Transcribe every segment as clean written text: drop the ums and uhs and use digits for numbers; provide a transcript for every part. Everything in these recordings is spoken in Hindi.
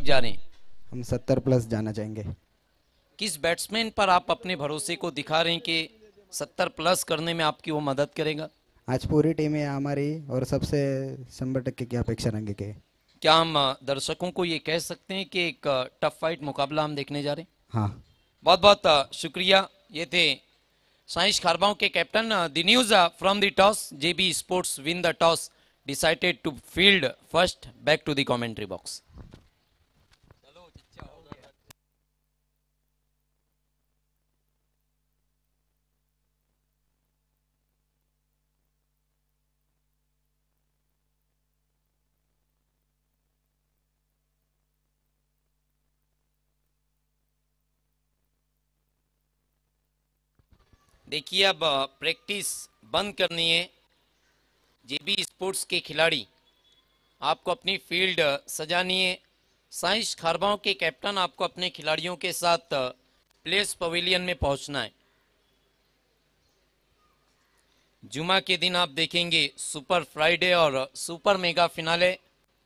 जा रहे हैं? हम 70+ जाना चाहेंगे। किस बैट्समैन पर आप अपने भरोसे को दिखा रहे हैं कि 70+ करने में आपकी वो मदद करेगा? आज पूरी टीम है हमारी और सबसे 100% की अपेक्षा रहेंगे कि क्या हम दर्शकों को ये कह सकते हैं कि एक टफ फाइट मुकाबला हम देखने जा रहे हैं? हाँ। बहुत बहुत शुक्रिया। ये थे साइंस खारबाओं के captain. The news from the toss, JB sports win the toss, decided to field first. Back to the commentary box. देखिए, अब प्रैक्टिस बंद करनी है। जेबी स्पोर्ट्स के खिलाड़ी, आपको अपनी फील्ड सजानी है। साइंस खारबाओं के कैप्टन, आपको अपने खिलाड़ियों के साथ प्लेस पवेलियन में पहुंचना है। जुमा के दिन आप देखेंगे सुपर फ्राइडे और सुपर मेगा फिनाले।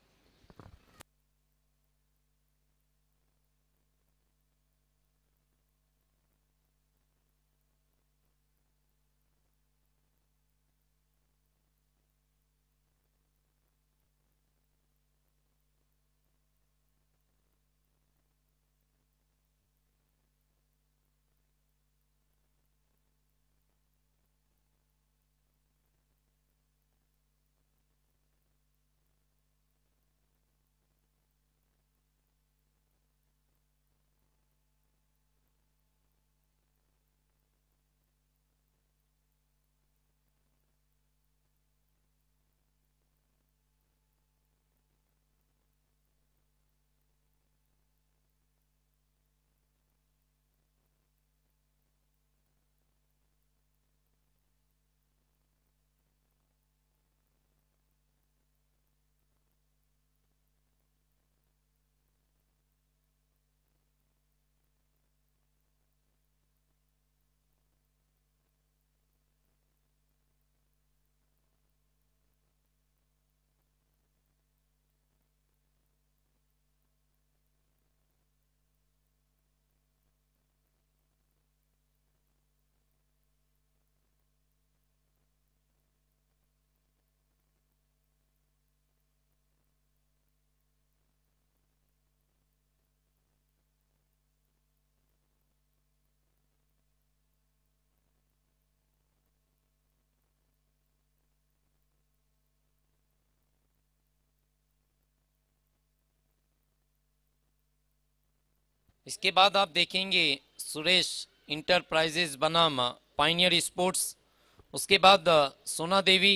इसके बाद आप देखेंगे सुरेश इंटरप्राइजेज बनाम पाइनियर स्पोर्ट्स। उसके बाद सोना देवी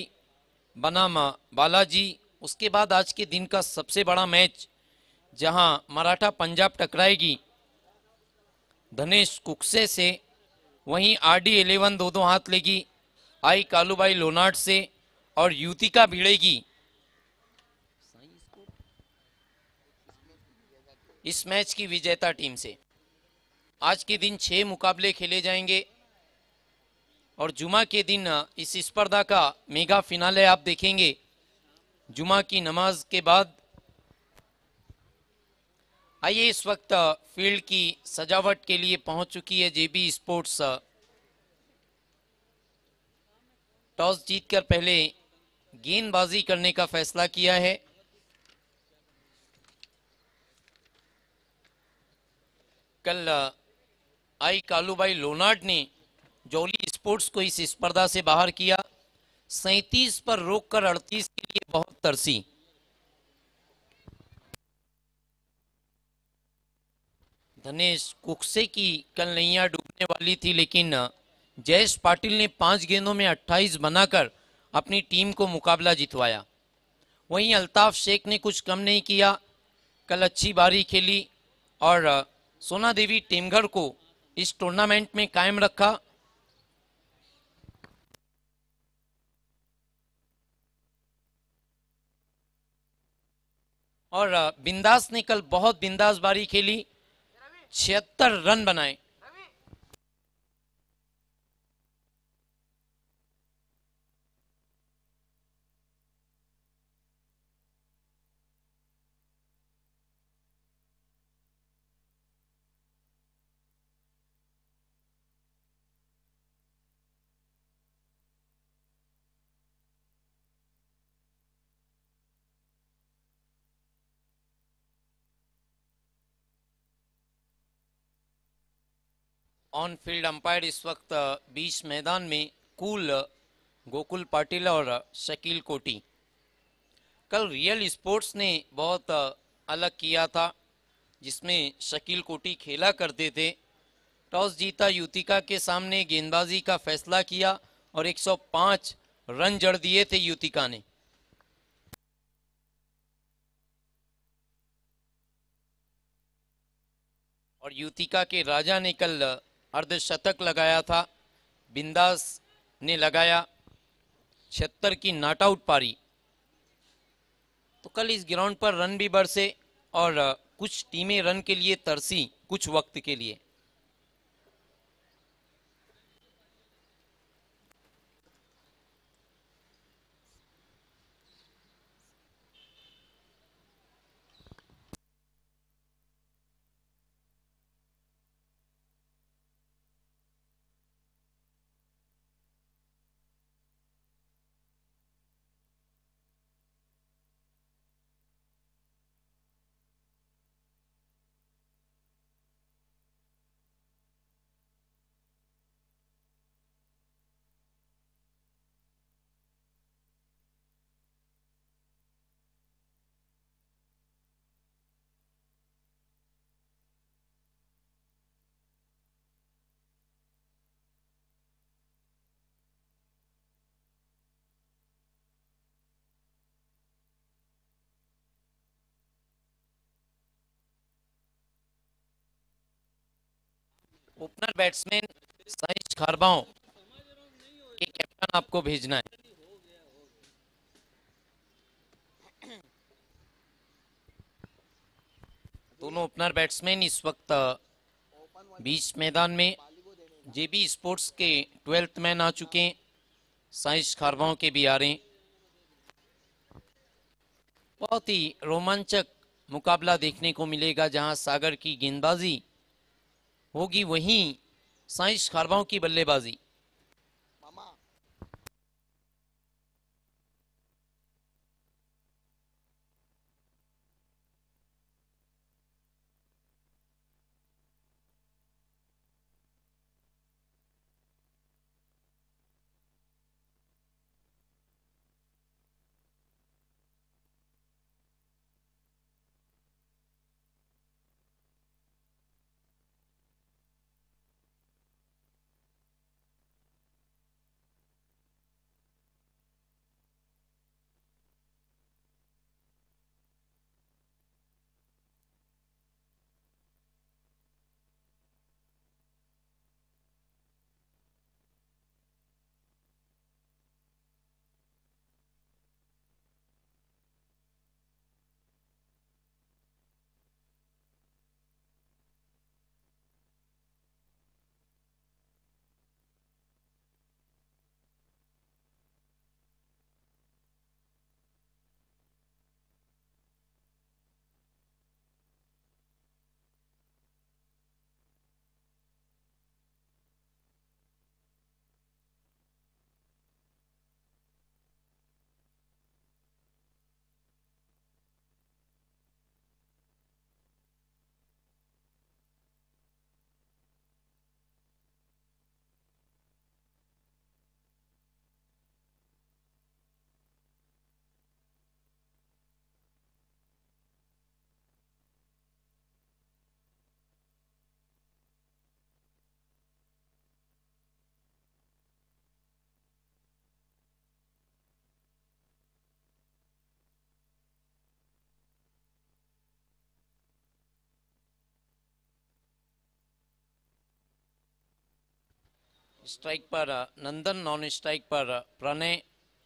बनाम बालाजी। उसके बाद आज के दिन का सबसे बड़ा मैच, जहां मराठा पंजाब टकराएगी धनेश कुक्से से, वहीं RD11 दो दो हाथ लेगी आई कालूबाई लोनार्ड से, और युतिका भिड़ेगी इस मैच की विजेता टीम से। आज के दिन 6 मुकाबले खेले जाएंगे और जुमा के दिन इस स्पर्धा का मेगा फिनाले आप देखेंगे जुमा की नमाज के बाद। आइए, इस वक्त फील्ड की सजावट के लिए पहुंच चुकी है जेबी स्पोर्ट्स। टॉस जीतकर पहले गेंदबाजी करने का फैसला किया है। कल आई कालूबाई लोनार्ड ने जौली स्पोर्ट्स को इस स्पर्धा से बाहर किया। 37 पर रोककर 38 के लिए बहुत तरसी। धनेश कुक्से की कल नैया डूबने वाली थी, लेकिन जयेश पाटिल ने 5 गेंदों में 28 बनाकर अपनी टीम को मुकाबला जितवाया। वहीं अल्ताफ शेख ने कुछ कम नहीं किया, कल अच्छी बारी खेली और सोना देवी टेमघर को इस टूर्नामेंट में कायम रखा। और बिंदास ने कल बहुत बिंदास बारी खेली, 76 रन बनाए। ऑन फील्ड अंपायर इस वक्त बीच मैदान में कूल गोकुल पाटिल और शकील कोटी। कल रियल स्पोर्ट्स ने बहुत अलग किया था, जिसमें शकील कोटी खेला करते थे। टॉस जीता युतिका के सामने गेंदबाजी का फैसला किया और 105 रन जड़ दिए थे युतिका ने। और युतिका के राजा ने कल अर्धशतक लगाया था। बिंदास ने लगाया 76 की नॉट आउट पारी। तो कल इस ग्राउंड पर रन भी बरसे और कुछ टीमें रन के लिए तरसी कुछ वक्त के लिए। ओपनर बैट्समैन साइज खारबाओं के कैप्टन आपको भेजना है। दोनों ओपनर बैट्समैन इस वक्त बीच मैदान में जेबी स्पोर्ट्स के 12th मैन आ चुके हैं। साइज खारबाओं के भी आ रहे हैं। बहुत ही रोमांचक मुकाबला देखने को मिलेगा, जहां सागर की गेंदबाजी होगी वहीं साइज खारबाओं की बल्लेबाजी। स्ट्राइक पर नंदन, नॉन स्ट्राइक पर प्रणय।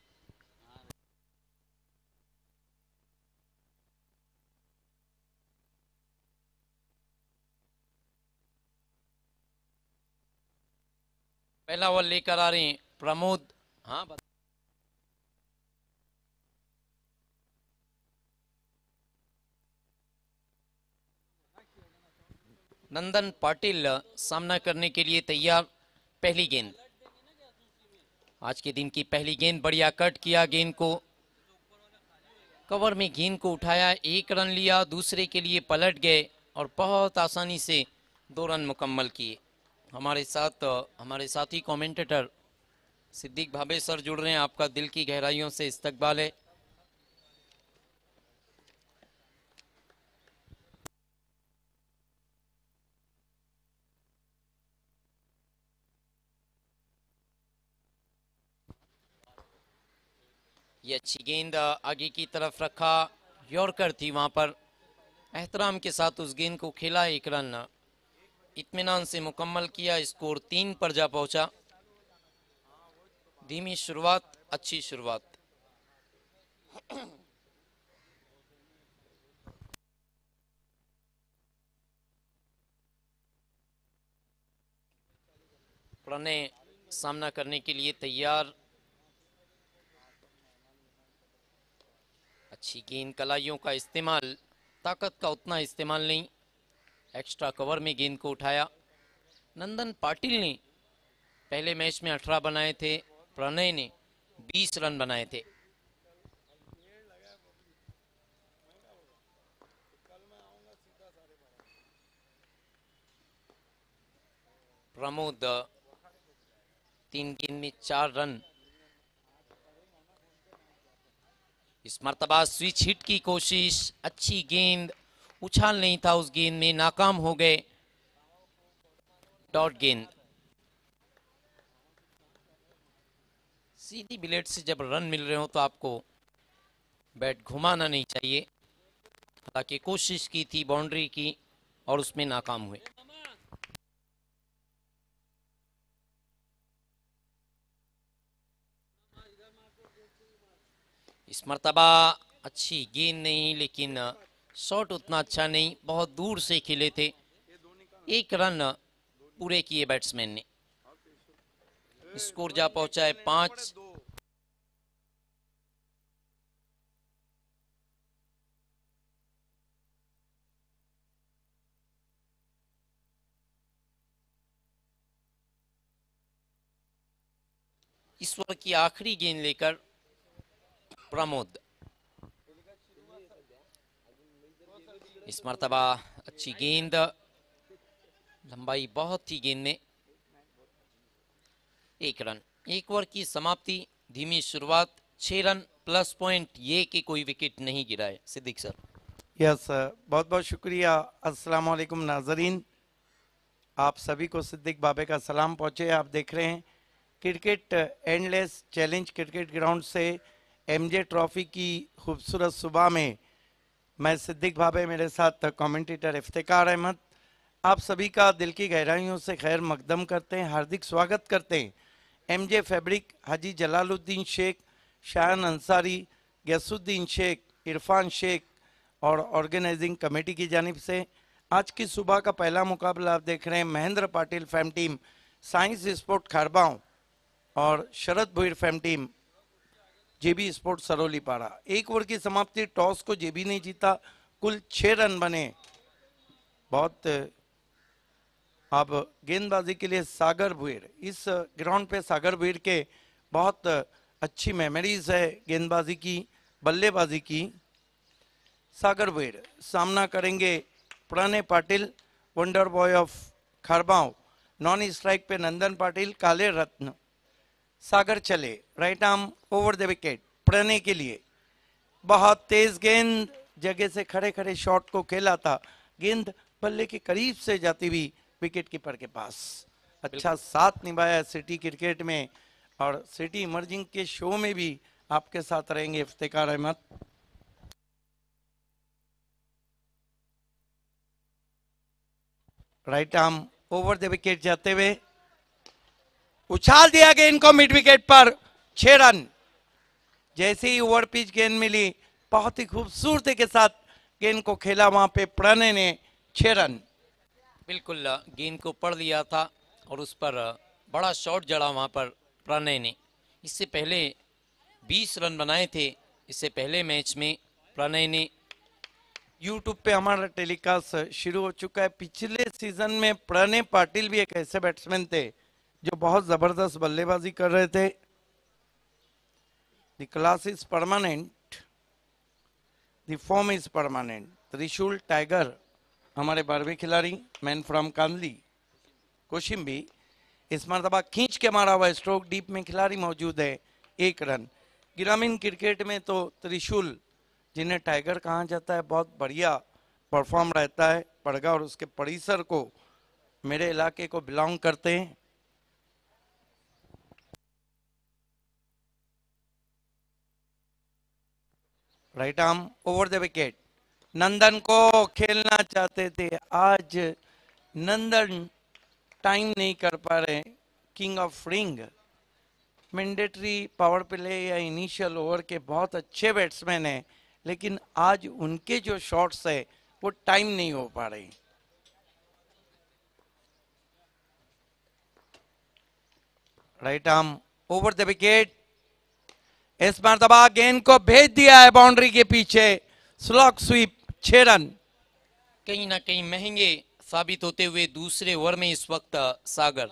पहला ओवर लेकर आ रहे हैं प्रमोद। हाँ, नंदन पाटिल सामना करने के लिए तैयार। पहली गेंद, आज के दिन की पहली गेंद, बढ़िया कट किया गेंद को, कवर में गेंद को उठाया, 1 रन लिया, दूसरे के लिए पलट गए और बहुत आसानी से 2 रन मुकम्मल किए। हमारे साथी कमेंटेटर सिद्दीक भाबे सर जुड़ रहे हैं। आपका दिल की गहराइयों से इस्तकबाल है। ये अच्छी गेंद आगे की तरफ रखा, यॉर्कर थी वहां पर। एहतराम के साथ उस गेंद को खेला, एक रन इत्मीनान से मुकम्मल किया। स्कोर 3 पर जा पहुंचा। धीमी शुरुआत, अच्छी शुरुआत। प्रणय सामना करने के लिए तैयार। अच्छी गेंद, कलाइयों का इस्तेमाल, ताकत का उतना इस्तेमाल नहीं। एक्स्ट्रा कवर में गेंद को उठाया। नंदन पाटिल ने पहले मैच में 18 बनाए थे, प्रणय ने 20 रन बनाए थे। प्रमोद 3 गेंद में 4 रन। इस मर्तबा स्विच हिट की कोशिश, अच्छी गेंद, उछाल नहीं था उस गेंद में, नाकाम हो गए। डॉट गेंद। सीधी बिलेट से जब रन मिल रहे हो तो आपको बैट घुमाना नहीं चाहिए। हालांकि कोशिश की थी बाउंड्री की और उसमें नाकाम हुए। इस मर्तबा अच्छी गेंद नहीं, लेकिन शॉट उतना अच्छा नहीं, बहुत दूर से खेले थे। 1 रन पूरे किए बैट्समैन ने। स्कोर जा पहुंचा है 5। इस ओवर की आखिरी गेंद लेकर प्रमोद। इस मर्तबा अच्छी गेंद, लंबाई बहुत थी गेंद में। 1 रन। 1 ओवर की समाप्ति, धीमी शुरुआत, 6 रन प्लस पॉइंट, ये कि कोई विकेट नहीं गिरा है। सिद्दीक सर। यस, बहुत बहुत शुक्रिया। अस्सलाम वालेकुम नाजरीन, आप सभी को सिद्दीक बाबे का सलाम पहुँचे। आप देख रहे हैं cricket endless challenge cricket ground से एमजे ट्रॉफी की खूबसूरत सुबह में मैं सिद्दीक बाबे, मेरे साथ कमेंटेटर इफ्तिकार अहमद, आप सभी का दिल की गहराइयों से खैर मकदम करते हैं, हार्दिक स्वागत करते हैं। एमजे फैब्रिक, हाजी जलालुद्दीन शेख, शायन अंसारी, गैसुद्दीन शेख, इरफान शेख और ऑर्गेनाइजिंग कमेटी की जानिब से आज की सुबह का पहला मुकाबला आप देख रहे हैं Mahendra Patil fam team science sport Kharbao और Sharad Bhoir fam team JB sport Saroli Para. 1 over की समाप्ति, टॉस को जेबी ने जीता, कुल 6 रन बने। बहुत अब गेंदबाजी के लिए सागर भुईर, इस ग्राउंड पे सागर भुईर के बहुत अच्छी मेमोरीज है गेंदबाजी की, बल्लेबाजी की। सागर भुईर सामना करेंगे Pranay Patil, wonder boy of Kharbao. Non strike पे नंदन पाटिल, काले रत्न। सागर चले, right arm over the wicket Pranay के लिए। बहुत तेज गेंद, जगह से खड़े खड़े शॉट को खेला था, गेंद बल्ले के करीब से जाती हुई विकेट कीपर के पास। अच्छा साथ निभाया सिटी क्रिकेट में, और सिटी इमर्जिंग के शो में भी आपके साथ रहेंगे Iftikar Ahmed. Right arm over the wicket जाते हुए उछाल दिया गेंद को मिड विकेट पर, 6 रन। जैसे ही ओवर पिच गेंद मिली, बहुत ही खूबसूरती के साथ गेंद को खेला वहां पे प्रणय ने, 6 रन। बिल्कुल गेंद को पढ़ लिया था और उस पर बड़ा शॉट जड़ा वहां पर प्रणय ने। इससे पहले 20 रन बनाए थे, इससे पहले मैच में प्रणय ने। यूट्यूब पे हमारा टेलीकास्ट शुरू हो चुका है। पिछले सीजन में प्रणय पाटिल भी एक ऐसे बैट्समैन थे जो बहुत जबरदस्त बल्लेबाजी कर रहे थे। The class is permanent, the form is permanent. Trishul tiger हमारे 12वें खिलाड़ी, मैन फ्रॉम कांदली। कोशिम्बी। इस मरतबा खींच के मारा हुआ स्ट्रोक, डीप में खिलाड़ी मौजूद है, 1 रन। ग्रामीण क्रिकेट में तो त्रिशूल, जिन्हें टाइगर कहा जाता है, बहुत बढ़िया परफॉर्म रहता है। पड़गा और उसके परिसर को, मेरे इलाके को बिलोंग करते हैं। Right arm over the wicket. Nandan को खेलना चाहते थे, आज नंदन टाइम नहीं कर पा रहे। King of ring, mandatory power play या इनिशियल ओवर के बहुत अच्छे बैट्समैन हैं, लेकिन आज उनके जो शॉट्स है वो टाइम नहीं हो पा रहे। Right arm over the wicket. इस मरतबा गेंद को भेज दिया है बाउंड्री के पीछे, स्लॉक स्वीप, 6 रन। कहीं ना कहीं महंगे साबित होते हुए दूसरे ओवर में इस वक्त सागर।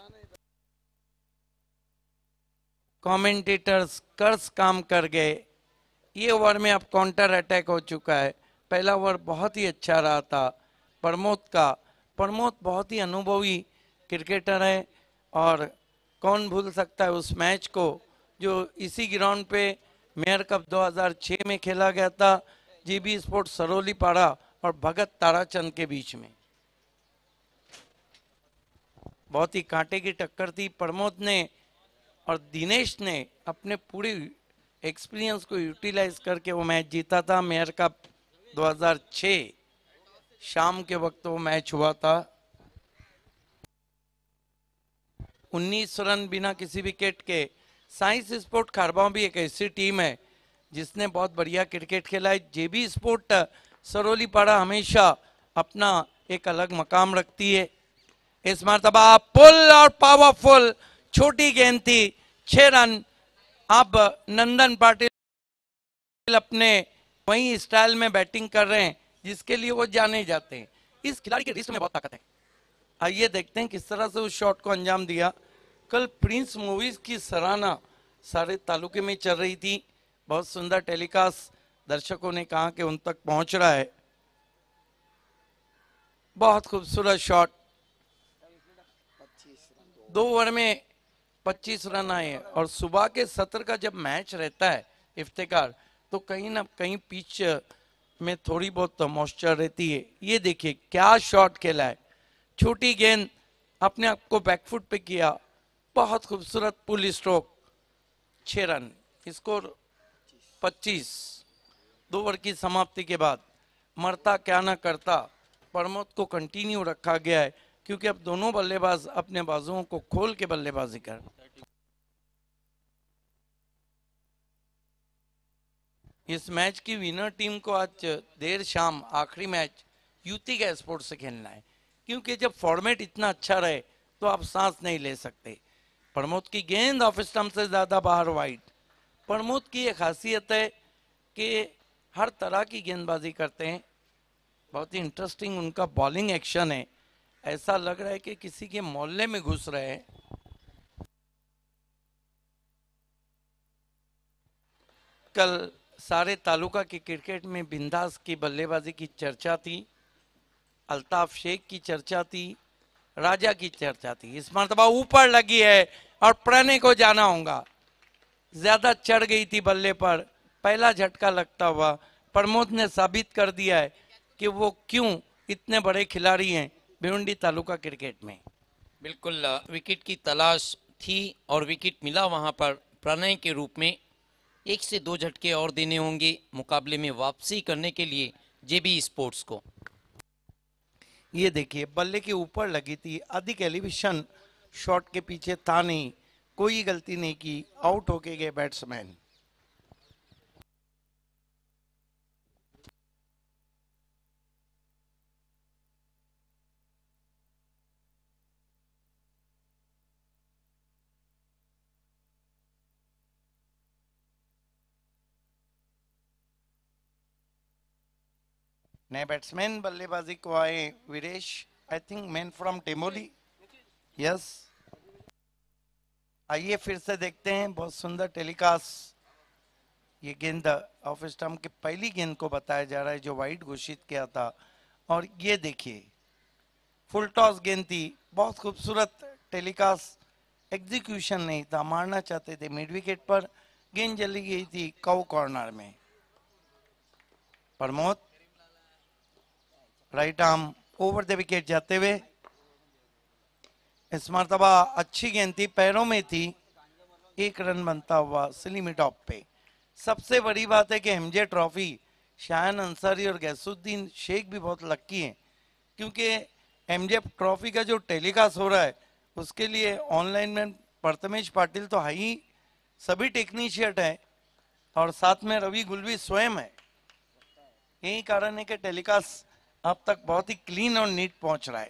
कमेंटेटर्स कर्स काम कर गए। ये ओवर में अब काउंटर अटैक हो चुका है। पहला ओवर बहुत ही अच्छा रहा था प्रमोद का। प्रमोद बहुत ही अनुभवी क्रिकेटर है, और कौन भूल सकता है उस मैच को जो इसी ग्राउंड पे मेयर कप 2006 में खेला गया था, जीबी स्पोर्ट्स सरोली पाड़ा और भगत ताराचंद के बीच में। बहुत ही कांटे की टक्कर थी। प्रमोद ने और दिनेश ने अपने पूरे एक्सपीरियंस को यूटिलाइज करके वो मैच जीता था। मेयर कप 2006 शाम के वक्त वो मैच हुआ था। 19 रन बिना किसी विकेट के। साइंस स्पोर्ट खारबां भी एक ऐसी टीम है जिसने बहुत बढ़िया क्रिकेट खेला है। जेबी स्पोर्ट सरोली पाड़ा हमेशा अपना एक अलग मकाम रखती है। इस मरतबा पुल और पावरफुल छोटी गेंद थी, 6 रन। अब नंदन पाटिल अपने वही स्टाइल में बैटिंग कर रहे हैं जिसके लिए वो जाने जाते हैं। इस खिलाड़ी के रिस्ट में बहुत ताकत है। आइए देखते हैं किस तरह से उस शॉट को अंजाम दिया। कल प्रिंस मूवीज की सराहना सारे तालुके में चल रही थी। बहुत सुंदर टेलीकास्ट, दर्शकों ने कहा कि उन तक पहुंच रहा है। बहुत खूबसूरत शॉट। 2 ओवर में 25 रन आए, और सुबह के सत्र का जब मैच रहता है इफ्तिकार, तो कहीं ना कहीं पिच में थोड़ी बहुत मॉइस्चर रहती है। ये देखिए क्या शॉट खेला है, छोटी गेंद अपने आप को बैकफुट पे किया, बहुत खूबसूरत pull stroke, 6 run. Score 25। 2 over की समाप्ति के बाद मरता क्या ना करता, प्रमोद को कंटिन्यू रखा गया है क्योंकि अब दोनों बल्लेबाज अपने बाजुओं को खोल के बल्लेबाजी कर। इस मैच की विनर टीम को आज देर शाम आखिरी मैच यूटी का स्पोर्ट से खेलना है, क्योंकि जब फॉर्मेट इतना अच्छा रहे तो आप सांस नहीं ले सकते। प्रमोद की गेंद ऑफ स्टंप से ज्यादा बाहर वाइड। प्रमोद की एक खासियत है कि हर तरह की गेंदबाजी करते हैं। बहुत ही इंटरेस्टिंग उनका बॉलिंग एक्शन है, ऐसा लग रहा है कि किसी के मोहल्ले में घुस रहे हैं। कल सारे तालुका की क्रिकेट में बिंदास की बल्लेबाजी की चर्चा थी, अल्ताफ शेख की चर्चा थी, राजा की चर्चा थी। इस मरतबा ऊपर लगी है और प्रणय को जाना होगा। ज्यादा चढ़ गई थी बल्ले पर, पहला झटका लगता हुआ प्रमोद ने साबित कर दिया है कि वो क्यों इतने बड़े खिलाड़ी हैं भिवंडी तालुका क्रिकेट में। बिल्कुल विकेट की तलाश थी और विकेट मिला वहां पर प्रणय के रूप में। 1 से 2 झटके और देने होंगे मुकाबले में वापसी करने के लिए जेबी स्पोर्ट्स को। ये देखिए बल्ले के ऊपर लगी थी, अधिक एलिवेशन शॉट के पीछे था नहीं, कोई गलती नहीं की, आउट होके गए बैट्समैन। नए बैट्समैन बल्लेबाजी को आए Viresh, I think man from Temoli. Yes, आइए फिर से देखते हैं बहुत सुंदर टेलीकास्ट। ये गेंद ऑफ स्टंप की पहली गेंद को बताया जा रहा है जो वाइड घोषित किया था, और ये देखिए फुल टॉस गेंद थी, बहुत खूबसूरत टेलीकास्ट एग्जीक्यूशन नहीं था, मारना चाहते थे मिड विकेट पर, गेंद चली गई थी कव कॉर्नर में। Pramod right arm over the wicket जाते हुए, इस मरतबा अच्छी गेंद थी, पैरों में थी, एक रन बनता हुआ स्लिमी टॉप पे। सबसे बड़ी बात है कि एमजे ट्रॉफी शायन अंसारी और गैसुद्दीन शेख भी बहुत लक्की हैं, क्योंकि एमजे ट्रॉफी का जो टेलीकास्ट हो रहा है उसके लिए ऑनलाइन में प्रथमेश पाटिल तो है ही, सभी टेक्नीशियन है और साथ में रवि गुलवी स्वयं है। यही कारण है कि टेलीकास्ट अब तक बहुत ही क्लीन और नीट पहुंच रहा है।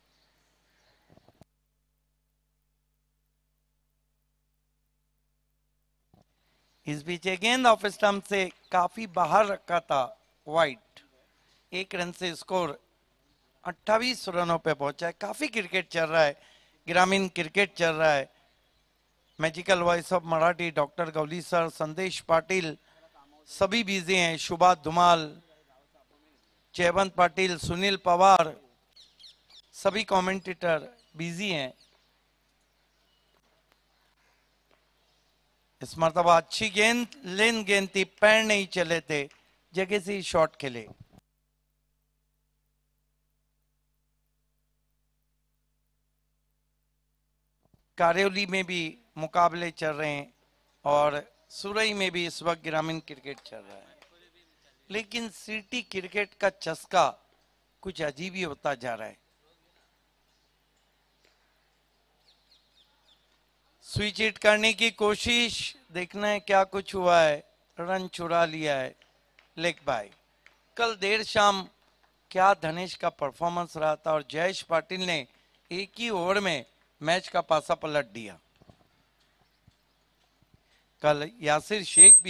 इस बीच गेंद ऑफ स्टंप से काफी बाहर रखा था वाइट, एक रन से स्कोर 28 रनों पे पहुंचा है। काफी क्रिकेट चल रहा है, ग्रामीण क्रिकेट चल रहा है। Magical voice of Marathi doctor Gauli sir, Sandesh Patil सभी बिजी हैं, शुभा धुमाल, जयवंत पाटिल, सुनील पवार, सभी कमेंटेटर बिजी हैं। इस मरतबा अच्छी गेंद, लेन गेंद थी, पैर नहीं चले थे, जगह से ही शॉट खेले। कारेली में भी मुकाबले चल रहे हैं और सुरई में भी इस वक्त ग्रामीण क्रिकेट चल रहा है, लेकिन सिटी क्रिकेट का चस्का कुछ अजीब ही होता जा रहा है। स्विच हिट करने की कोशिश, देखना है क्या कुछ हुआ है, रन चुरा लिया है लेग बाय। कल देर शाम क्या धनेश का परफॉर्मेंस रहा था और जयेश पाटिल ने एक ही ओवर में मैच का पासा पलट दिया। कल यासिर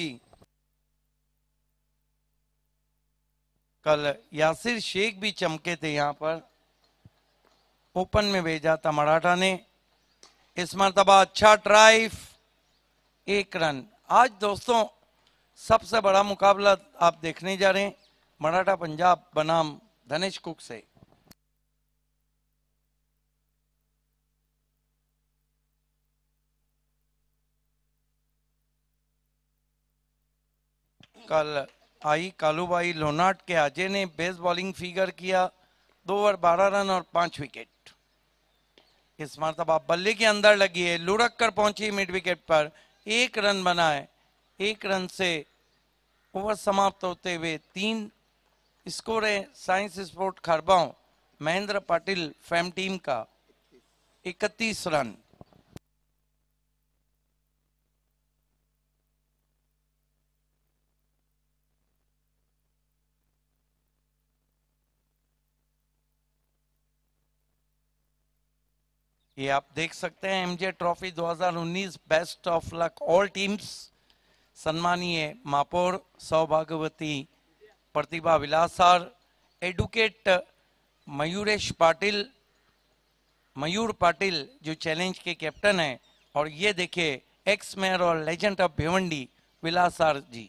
शेख भी चमके थे, यहां पर ओपन में भेजा था मराठा ने। इस मरतबा अच्छा ड्राइव, एक रन। आज दोस्तों सबसे बड़ा मुकाबला आप देखने जा रहे हैं मराठा पंजाब बनाम धनेश कुक से। कल आई कालूबाई लोनाट के अजय ने बेस बॉलिंग फिगर किया, 2 ओवर 12 रन और 5 विकेट। इस मरतबा बल्ले के अंदर लगी है, लुढ़क कर पहुंची मिड विकेट पर, एक रन बना है। एक रन से ओवर समाप्त होते हुए 3 स्कोर है science sport Kharbao Mahendra Patil fam team का 31 रन। ये आप देख सकते हैं MJ trophy 2019 best of luck all teams. सम्मानीय महापौर सौभाग्यवती प्रतिभा विलासार, एडवोकेट मयूर पाटिल जो चैलेंज के कैप्टन हैं, और ये देखिए एक्स मेयर और लेजेंड ऑफ भिवंडी विलासार जी।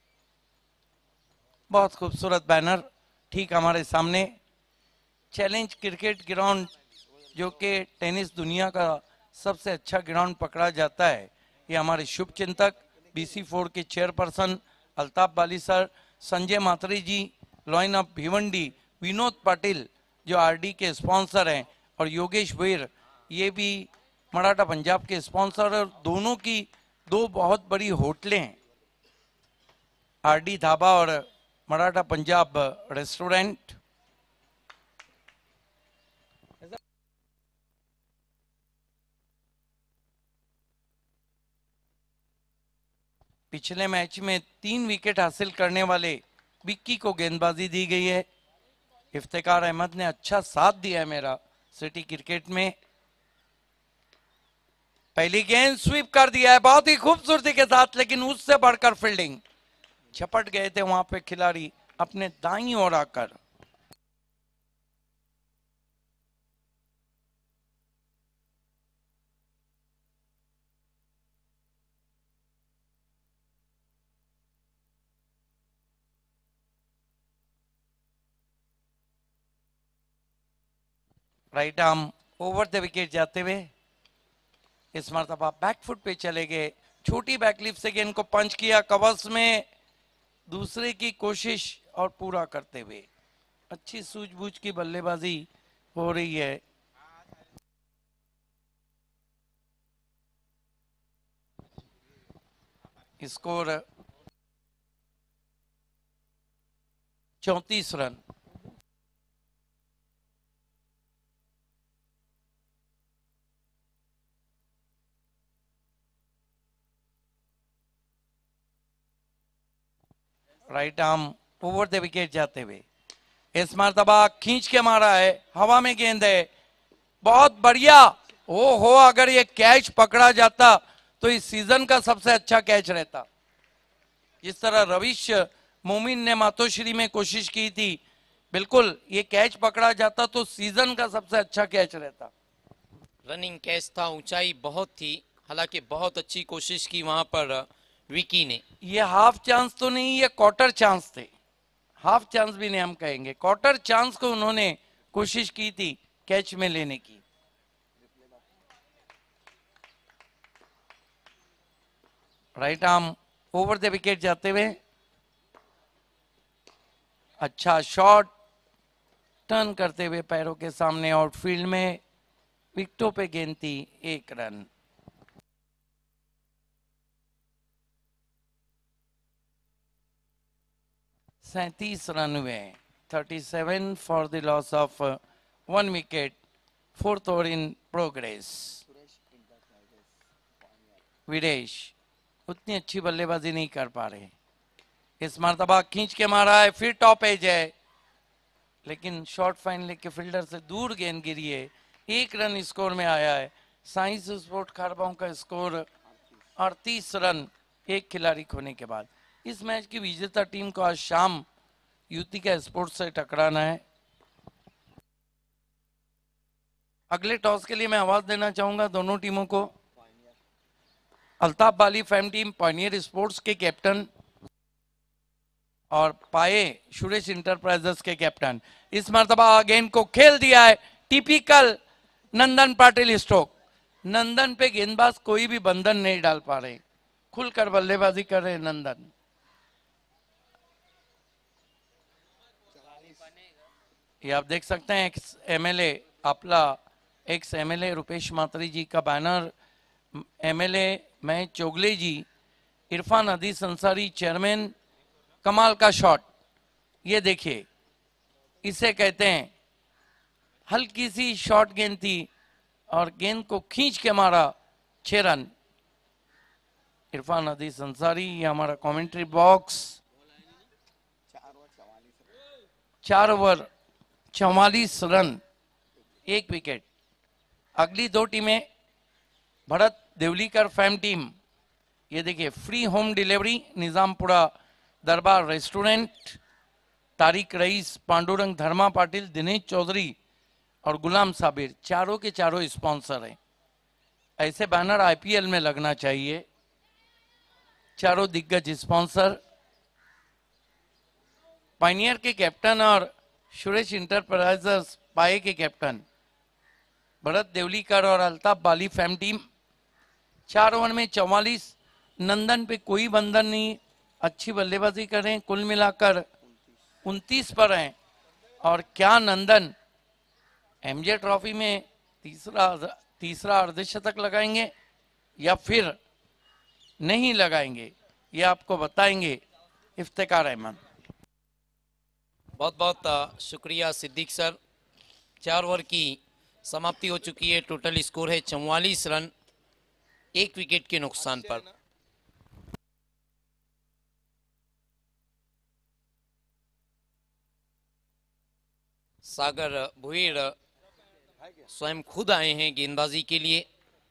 बहुत खूबसूरत बैनर ठीक हमारे सामने। चैलेंज क्रिकेट ग्राउंड जो कि टेनिस दुनिया का सबसे अच्छा ग्राउंड पकड़ा जाता है, ये हमारे शुभ चिंतक BC4 के chairperson Altaf Bali sir, Sanjay Matri ji, lion of Bhiwandi Vinod Patil जो RD के स्पॉन्सर हैं, और योगेश वीर ये भी मराठा पंजाब के स्पॉन्सर, और दोनों की 2 बहुत बड़ी होटलें हैं, RD ढाबा और मराठा पंजाब रेस्टोरेंट। पिछले मैच में 3 विकेट हासिल करने वाले विक्की को गेंदबाजी दी गई है। इफ्तिकार अहमद ने अच्छा साथ दिया है मेरा सिटी क्रिकेट में। पहली गेंद स्वीप कर दिया है बहुत ही खूबसूरती के साथ, लेकिन उससे बढ़कर फील्डिंग, झपट गए थे वहां पे खिलाड़ी अपने दाईं ओर आकर। Right arm over the wicket जाते हुए इस मरतबा बैकफुट पे चले गए, छोटी बैकलिफ्ट से गेंद को पंच किया कवर्स में, दूसरे की कोशिश और पूरा करते हुए अच्छी सूझबूझ की बल्लेबाजी हो रही है। Score 34 run. Right arm over the wicket जाते हुए, इस मरतबा खींच के मारा है, हवा में गेंद है, बहुत बढ़िया। ओ हो, अगर ये कैच पकड़ा जाता तो इस सीजन का सबसे अच्छा कैच रहता। जिस तरह रविश मोमिन ने मातोश्री में कोशिश की थी, बिल्कुल ये कैच पकड़ा जाता तो सीजन का सबसे अच्छा कैच रहता। रनिंग कैच था, ऊंचाई बहुत थी, हालांकि बहुत अच्छी कोशिश की वहां पर विकी ने। ये हाफ चांस तो नहीं, ये क्वार्टर चांस थे, हाफ चांस भी नहीं हम कहेंगे, क्वार्टर चांस को उन्होंने कोशिश की थी कैच में लेने की। Right arm over the wicket जाते हुए, अच्छा शॉट, टर्न करते हुए पैरों के सामने आउटफील्ड में, विकेटों पे गेंद थी, 1 रन। सैंतीस रन हुए, 37 for the loss of 1 wicket, 4th over in progress. विदेश उतनी अच्छी बल्लेबाजी नहीं कर पा रहे, इस मरतबा खींच के मारा है, फिर टॉप एज है, लेकिन शॉर्ट फाइन लेके फील्डर से दूर गेंद गिरी है, 1 रन स्कोर में आया है। साइंस स्पोर्ट खारबाऊ का स्कोर 38 रन एक खिलाड़ी खोने के बाद। इस मैच की विजेता टीम को आज शाम युतिका स्पोर्ट्स से टकराना है। अगले टॉस के लिए मैं आवाज देना चाहूंगा दोनों टीमों को। Altaf Bali fam team pioneer sports के कैप्टन और पाए सुरेश इंटरप्राइजेस के कैप्टन, इस मरतबा गेंद को खेल दिया है, टिपिकल नंदन पाटिल स्ट्रोक। नंदन पे गेंदबाज कोई भी बंधन नहीं डाल पा रहे, खुलकर बल्लेबाजी कर रहे नंदन। ये आप देख सकते हैं एक्स एमएलए अपला, एक्स एमएलए रुपेश मात्री जी का banner, MLA Mahesh Chogle ji, Irfan Hadis Ansari chairman. कमाल का शॉट, ये देखिए, इसे कहते हैं हल्की सी शॉर्ट गेंद थी और गेंद को खींच के मारा, 6 रन। इरफान हदीस अंसारी, ये हमारा commentary box. 4 over 44 run 1 wicket. अगली 2 टीमें भरत देवलीकर फैम टीम, ये देखिए free home delivery Nizampura Darbar restaurant, Tariq Rais, Pandurang Dharma Patil, Dinesh Chaudhary और गुलाम साबिर, चारों के चारों स्पॉन्सर हैं। ऐसे बैनर आईपीएल में लगना चाहिए, चारों दिग्गज स्पॉन्सर। पायनियर के कैप्टन और सुरेश इंटरप्राइजेस पाए के कैप्टन भरत देवलीकर और Altaf Bali fam team. 4 over में 44, नंदन पे कोई बंधन नहीं, अच्छी बल्लेबाजी करें, कुल मिलाकर 29 पर हैं। और क्या नंदन एमजे ट्रॉफी में तीसरा अर्धशतक लगाएंगे या फिर नहीं लगाएंगे, ये आपको बताएंगे इफ्तिकार अहमद। बहुत बहुत शुक्रिया सिद्दीक सर। 4 ओवर की समाप्ति हो चुकी है, टोटल स्कोर है 44 रन 1 विकेट के नुकसान पर। सागर भुईर स्वयं खुद आए हैं गेंदबाजी के लिए।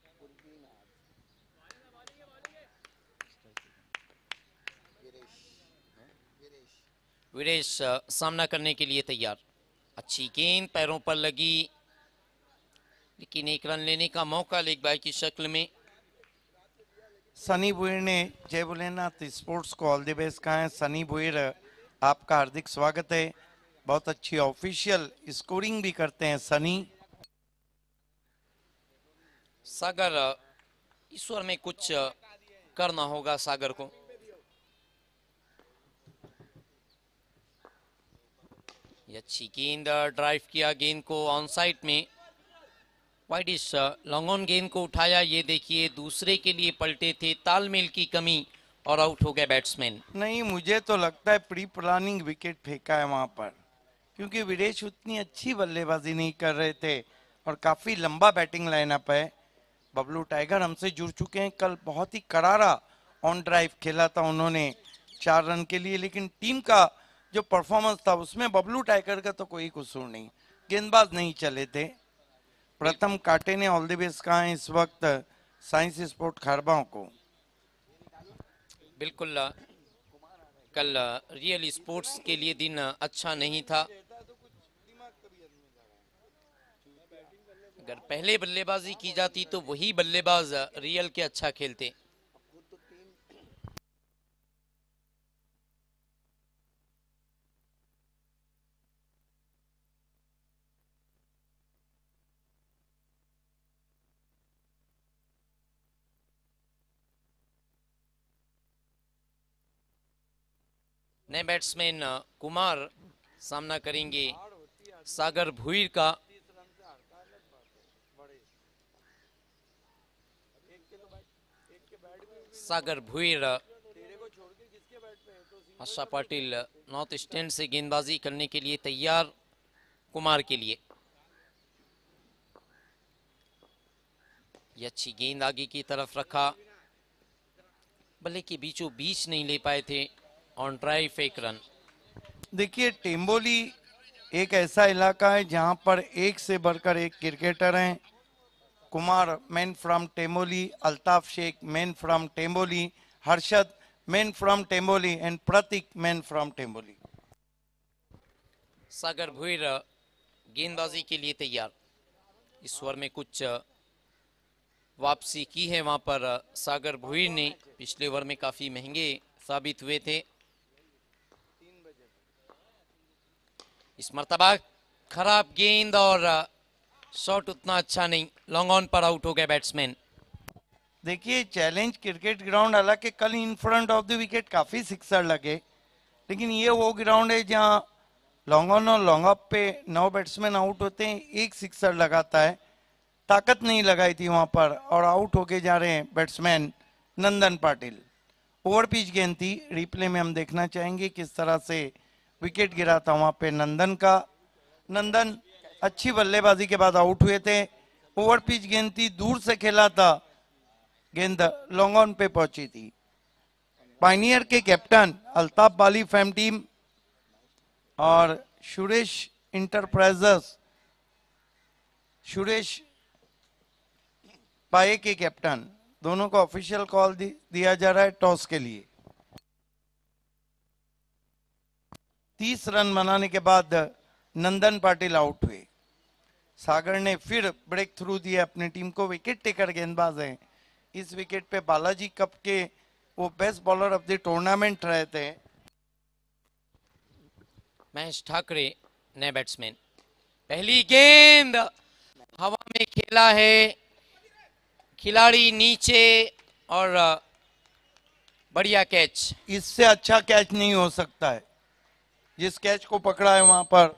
वीरेश सामना करने के लिए तैयार, अच्छी गेंद पैरों पर लगी, लेकिन 1 रन लेने का मौका लेग बाय की शक्ल में। सनी बुइर ने जय भोलेनाथ स्पोर्ट्स को ऑल द बेस्ट कहा है। सनी बुइर, आपका हार्दिक स्वागत है, बहुत अच्छी ऑफिशियल स्कोरिंग भी करते हैं सनी। सागर ईश्वर में कुछ करना होगा सागर को। ये अच्छी गेंद, ड्राइव किया गेंद को ऑन साइड में। वाइड इस लॉन्ग ऑन गेंद को उठाया, ये देखिए दूसरे के लिए पलटे थे, तालमेल की कमी और आउट हो गया बैट्समैन। नहीं, मुझे तो लगता है प्री प्लानिंग विकेट फेंका है वहां पर, क्योंकि विदेश उतनी अच्छी बल्लेबाजी नहीं कर रहे थे और काफी लंबा बैटिंग लाइनअप है। बबलू टाइगर हमसे जुड़ चुके हैं, कल बहुत ही करारा ऑन ड्राइव खेला था उन्होंने 4 रन के लिए, लेकिन टीम का जो परफॉर्मेंस था उसमें बबलू टाइगर का तो कोई कसूर नहीं, गेंदबाज नहीं चले थे। प्रथम काटे ने ऑल द बेस्ट कहा है इस वक्त साइंस स्पोर्ट खारबाओं को। बिल्कुल कल रियल स्पोर्ट्स के लिए दिन अच्छा नहीं था। अगर पहले बल्लेबाजी की जाती तो वही बल्लेबाज रियल के अच्छा खेलते। नए बैट्समैन कुमार सामना करेंगे सागर भुईर का। सागर भुईर आशा पाटिल नॉर्थ स्टैंड से गेंदबाजी करने के लिए तैयार कुमार के लिए। ये अच्छी गेंद आगे की तरफ रखा, बल्ले के बीचों बीच नहीं ले पाए थे, ऑन ड्राइव 1 रन। देखिए टेम्बोली एक ऐसा इलाका है जहां पर एक से बढ़कर एक क्रिकेटर हैं। Kumar man from Tembholi, Altaf Shaikh man from Tembholi, Harshad man from Tembholi and Prateek man from Tembholi. Sagar Bhuir गेंदबाजी के लिए तैयार। इस ओवर में कुछ वापसी की है वहां पर सागर भुईर ने, पिछले ओवर में काफी महंगे साबित हुए थे। इस मर्तबा खराब गेंद और शॉट उतना अच्छा नहीं, लॉन्ग ऑन पर आउट हो गए बैट्समैन। देखिए चैलेंज क्रिकेट ग्राउंड, हालांकि कल in front of the wicket काफी सिक्सर लगे, लेकिन ये वो ग्राउंड है जहां लॉन्ग ऑन और लॉन्ग अप पे 9 बैट्समैन आउट होते हैं, एक सिक्सर लगाता है। ताकत नहीं लगाई थी वहां पर और आउट होके जा रहे हैं batsman Nandan Patil. Over pitch गेंद थी, रिप्ले में हम देखना चाहेंगे किस तरह से विकेट गिरा था वहां पे नंदन का। नंदन अच्छी बल्लेबाजी के बाद आउट हुए थे। ओवर पिच गेंद थी, दूर से खेला था, गेंद लॉन्ग ऑन पे पहुंची थी। पायनियर के captain Altaf Bali fam team और सुरेश इंटरप्राइजेस, सुरेश पाए के कैप्टन, दोनों को ऑफिशियल कॉल दिया जा रहा है टॉस के लिए। 30 रन बनाने के बाद नंदन पाटिल आउट हुए। सागर ने फिर ब्रेक थ्रू दिया अपनी टीम को, विकेट टेकर गेंदबाज हैं। इस विकेट पे बालाजी कप के वो best bowler of the tournament रहे थे। महेश ठाकरे नए बैट्समैन। पहली गेंद हवा में खेला है, खिलाड़ी नीचे और बढ़िया कैच। इससे अच्छा कैच नहीं हो सकता है, जिस कैच को पकड़ा है वहां पर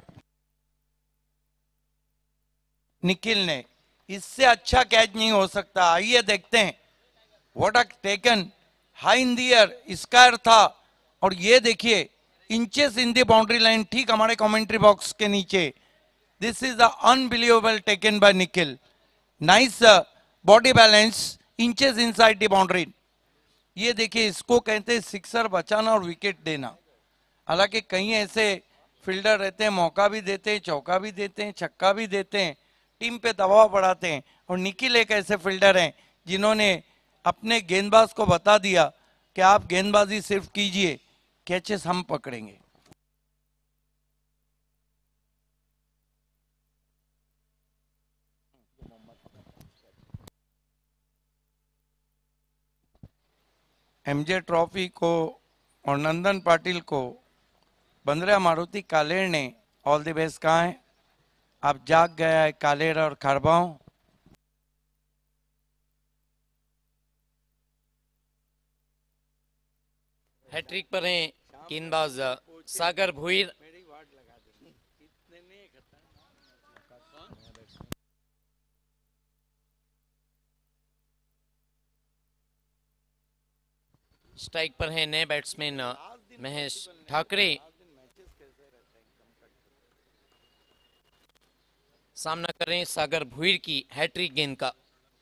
निखिल ने, इससे अच्छा कैच नहीं हो सकता। आइए देखते हैं। What a taken high in the air, square था और ये देखिए inches in the boundary line, ठीक हमारे कमेंट्री बॉक्स के नीचे। This is the unbelievable taken by Nikhil. Nice body balance, inches inside the boundary. ये देखिए, इसको कहते हैं सिक्सर बचाना और विकेट देना। हालांकि कई ऐसे फील्डर रहते हैं, मौका भी देते हैं, चौका भी देते हैं, छक्का भी देते हैं, टीम पे दबाव बढ़ाते हैं, और निखिल एक ऐसे फील्डर हैं जिन्होंने अपने गेंदबाज को बता दिया कि आप गेंदबाजी सिर्फ कीजिए, कैचेस हम पकड़ेंगे। एमजे ट्रॉफी को और नंदन पाटिल को बंद्रा मारुति कालेर ने ऑल द बेस्ट कहा है। अब जाग गया है कालेर और खारबाओं। हैट्रिक पर हैं गेंदबाज सागर भुईर। स्ट्राइक पर हैं नए बैट्समैन महेश ठाकरे। सामना करें सागर भुईर की हैट्रिक गेंद का।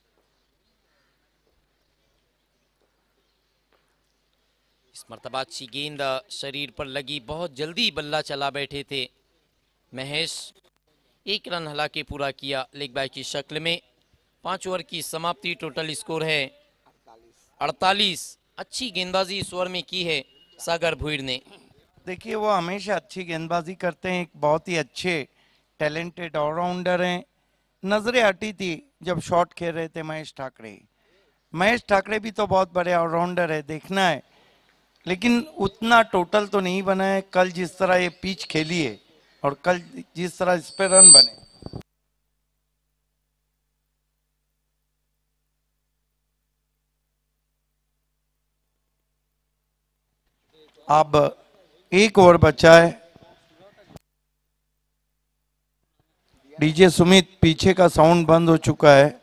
इस मर्तबा अच्छी गेंद शरीर पर लगी, बहुत जल्दी बल्ला चला बैठे थे महेश। एक रन हालांकि पूरा किया लेग बाय की शक्ल में। 5 ओवर की समाप्ति, टोटल स्कोर है 48। अच्छी गेंदबाजी इस ओवर में की है सागर भुईर ने। देखिए वो हमेशा अच्छी गेंदबाजी करते हैं, एक बहुत ही अच्छे टैलेंटेड ऑलराउंडर हैं। नजरें हटी थी जब शॉट खेल रहे थे महेश ठाकरे। महेश ठाकरे भी तो बहुत बड़े ऑलराउंडर है, देखना है, लेकिन उतना टोटल तो नहीं बना है। कल जिस तरह ये पिच खेली है और कल जिस तरह इस पे रन बने, अब 1 ओवर बचा है। डीजे सुमित, पीछे का साउंड बंद हो चुका है।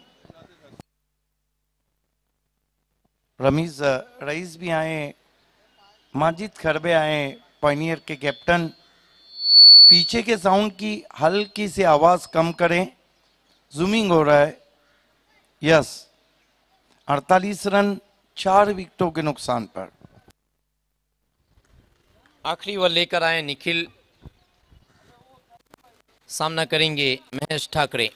रमीज रईस भी आए, माजिद खरबे आए, पायनियर के कैप्टन। पीछे के साउंड की हल्की सी आवाज कम करें, जूमिंग हो रहा है। यस, 48 रन 4 विकेटों के नुकसान पर। आखिरी ओवर लेकर आए निखिल। सामना करेंगे Mahesh Thakre.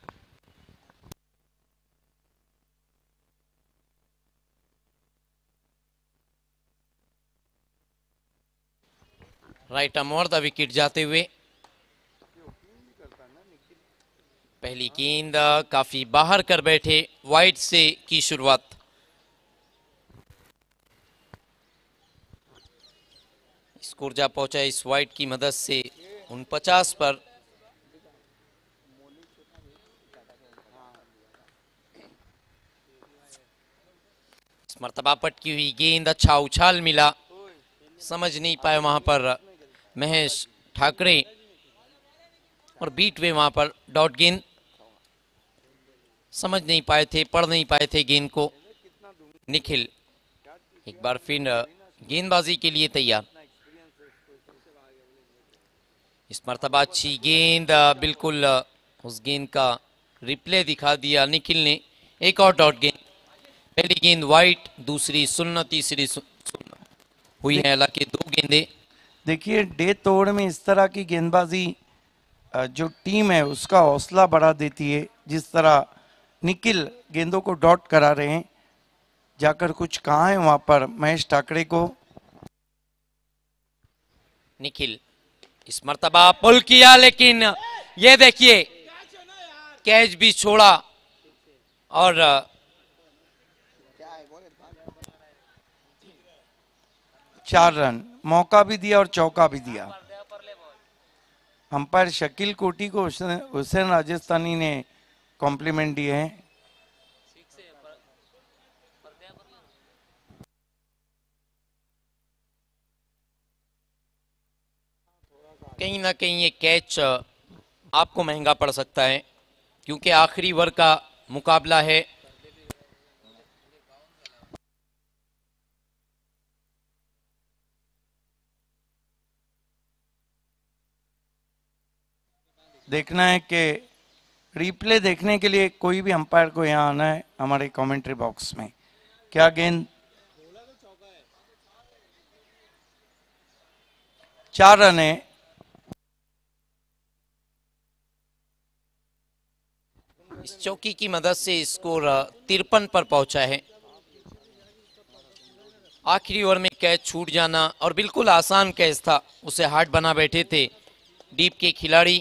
Right arm over the wicket जाते हुए। पहली गेंद काफी बाहर कर बैठे, वाइड से की शुरुआत। स्कोर जा पहुंचा इस वाइड की मदद से 49 पर। इस मर्तबा पटकी हुई गेंद, अच्छा उछाल मिला, समझ नहीं पाए वहां पर महेश ठाकरे और बीट वे वहां पर डॉट गेंद। समझ नहीं पाए थे, पढ़ नहीं पाए थे गेंद को। निखिल एक बार फिर गेंदबाजी के लिए तैयार। इस मर्तबा अच्छी गेंद, बिल्कुल उस गेंद का रिप्ले दिखा दिया निखिल ने। एक और डॉट गेंद। पहली गेंद वाइट, दूसरी सुन्न, तीसरी सुन्न हुई है हालांकि 2 गेंदें। देखिए डेथ ओवर में इस तरह की गेंदबाजी जो टीम है उसका हौसला बढ़ा देती है। जिस तरह निखिल गेंदों को डॉट करा रहे हैं, जाकर कुछ कहा है वहां पर महेश ठाकरे को। निखिल इस मर्तबा पुल किया, लेकिन ये देखिए कैच भी छोड़ा और 4 रन, मौका भी दिया और चौका भी दिया। अंपायर शकील कोटी को हुसैन राजस्थानी ने कॉम्प्लीमेंट दिए हैं। कहीं ना कहीं ये कैच आपको महंगा पड़ सकता है, क्योंकि आखिरी ओवर का मुकाबला है। देखना है कि रिप्ले देखने के लिए कोई भी अंपायर को यहाँ आना है हमारे कमेंट्री बॉक्स में। क्या गेंद, 4 रन है। इस चौकी की मदद से स्कोर 53 पर पहुंचा है। आखिरी ओवर में कैच छूट जाना और बिल्कुल आसान कैच था, उसे हार्ड बना बैठे थे डीप के खिलाड़ी।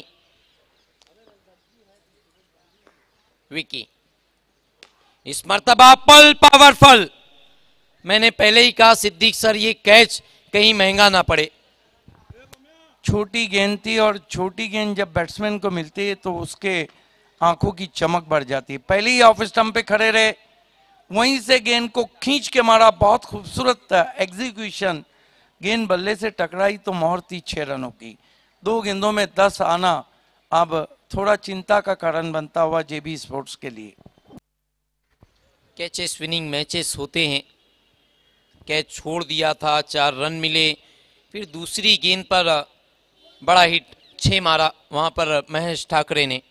विकी इस मर्तबा पल पावरफुल। मैंने पहले ही कहा सिद्दीक सर ये कैच कहीं महंगा ना पड़े। छोटी गेंद थी और छोटी गेंद जब बैट्समैन को मिलती है तो उसके आंखों की चमक बढ़ जाती है। पहले ही ऑफ स्टंप पे खड़े रहे वहीं से गेंद को खींच के मारा, बहुत खूबसूरत एग्जीक्यूशन। गेंद बल्ले से टकराई तो मोहर थी 6 रनों की। 2 गेंदों में 10 आना अब थोड़ा चिंता का कारण बनता हुआ जेबी स्पोर्ट्स के लिए। कैचेस विनिंग मैचेस होते हैं। कैच छोड़ दिया था, 4 रन मिले, फिर दूसरी गेंद पर बड़ा हिट 6 मारा वहां पर महेश ठाकरे ने।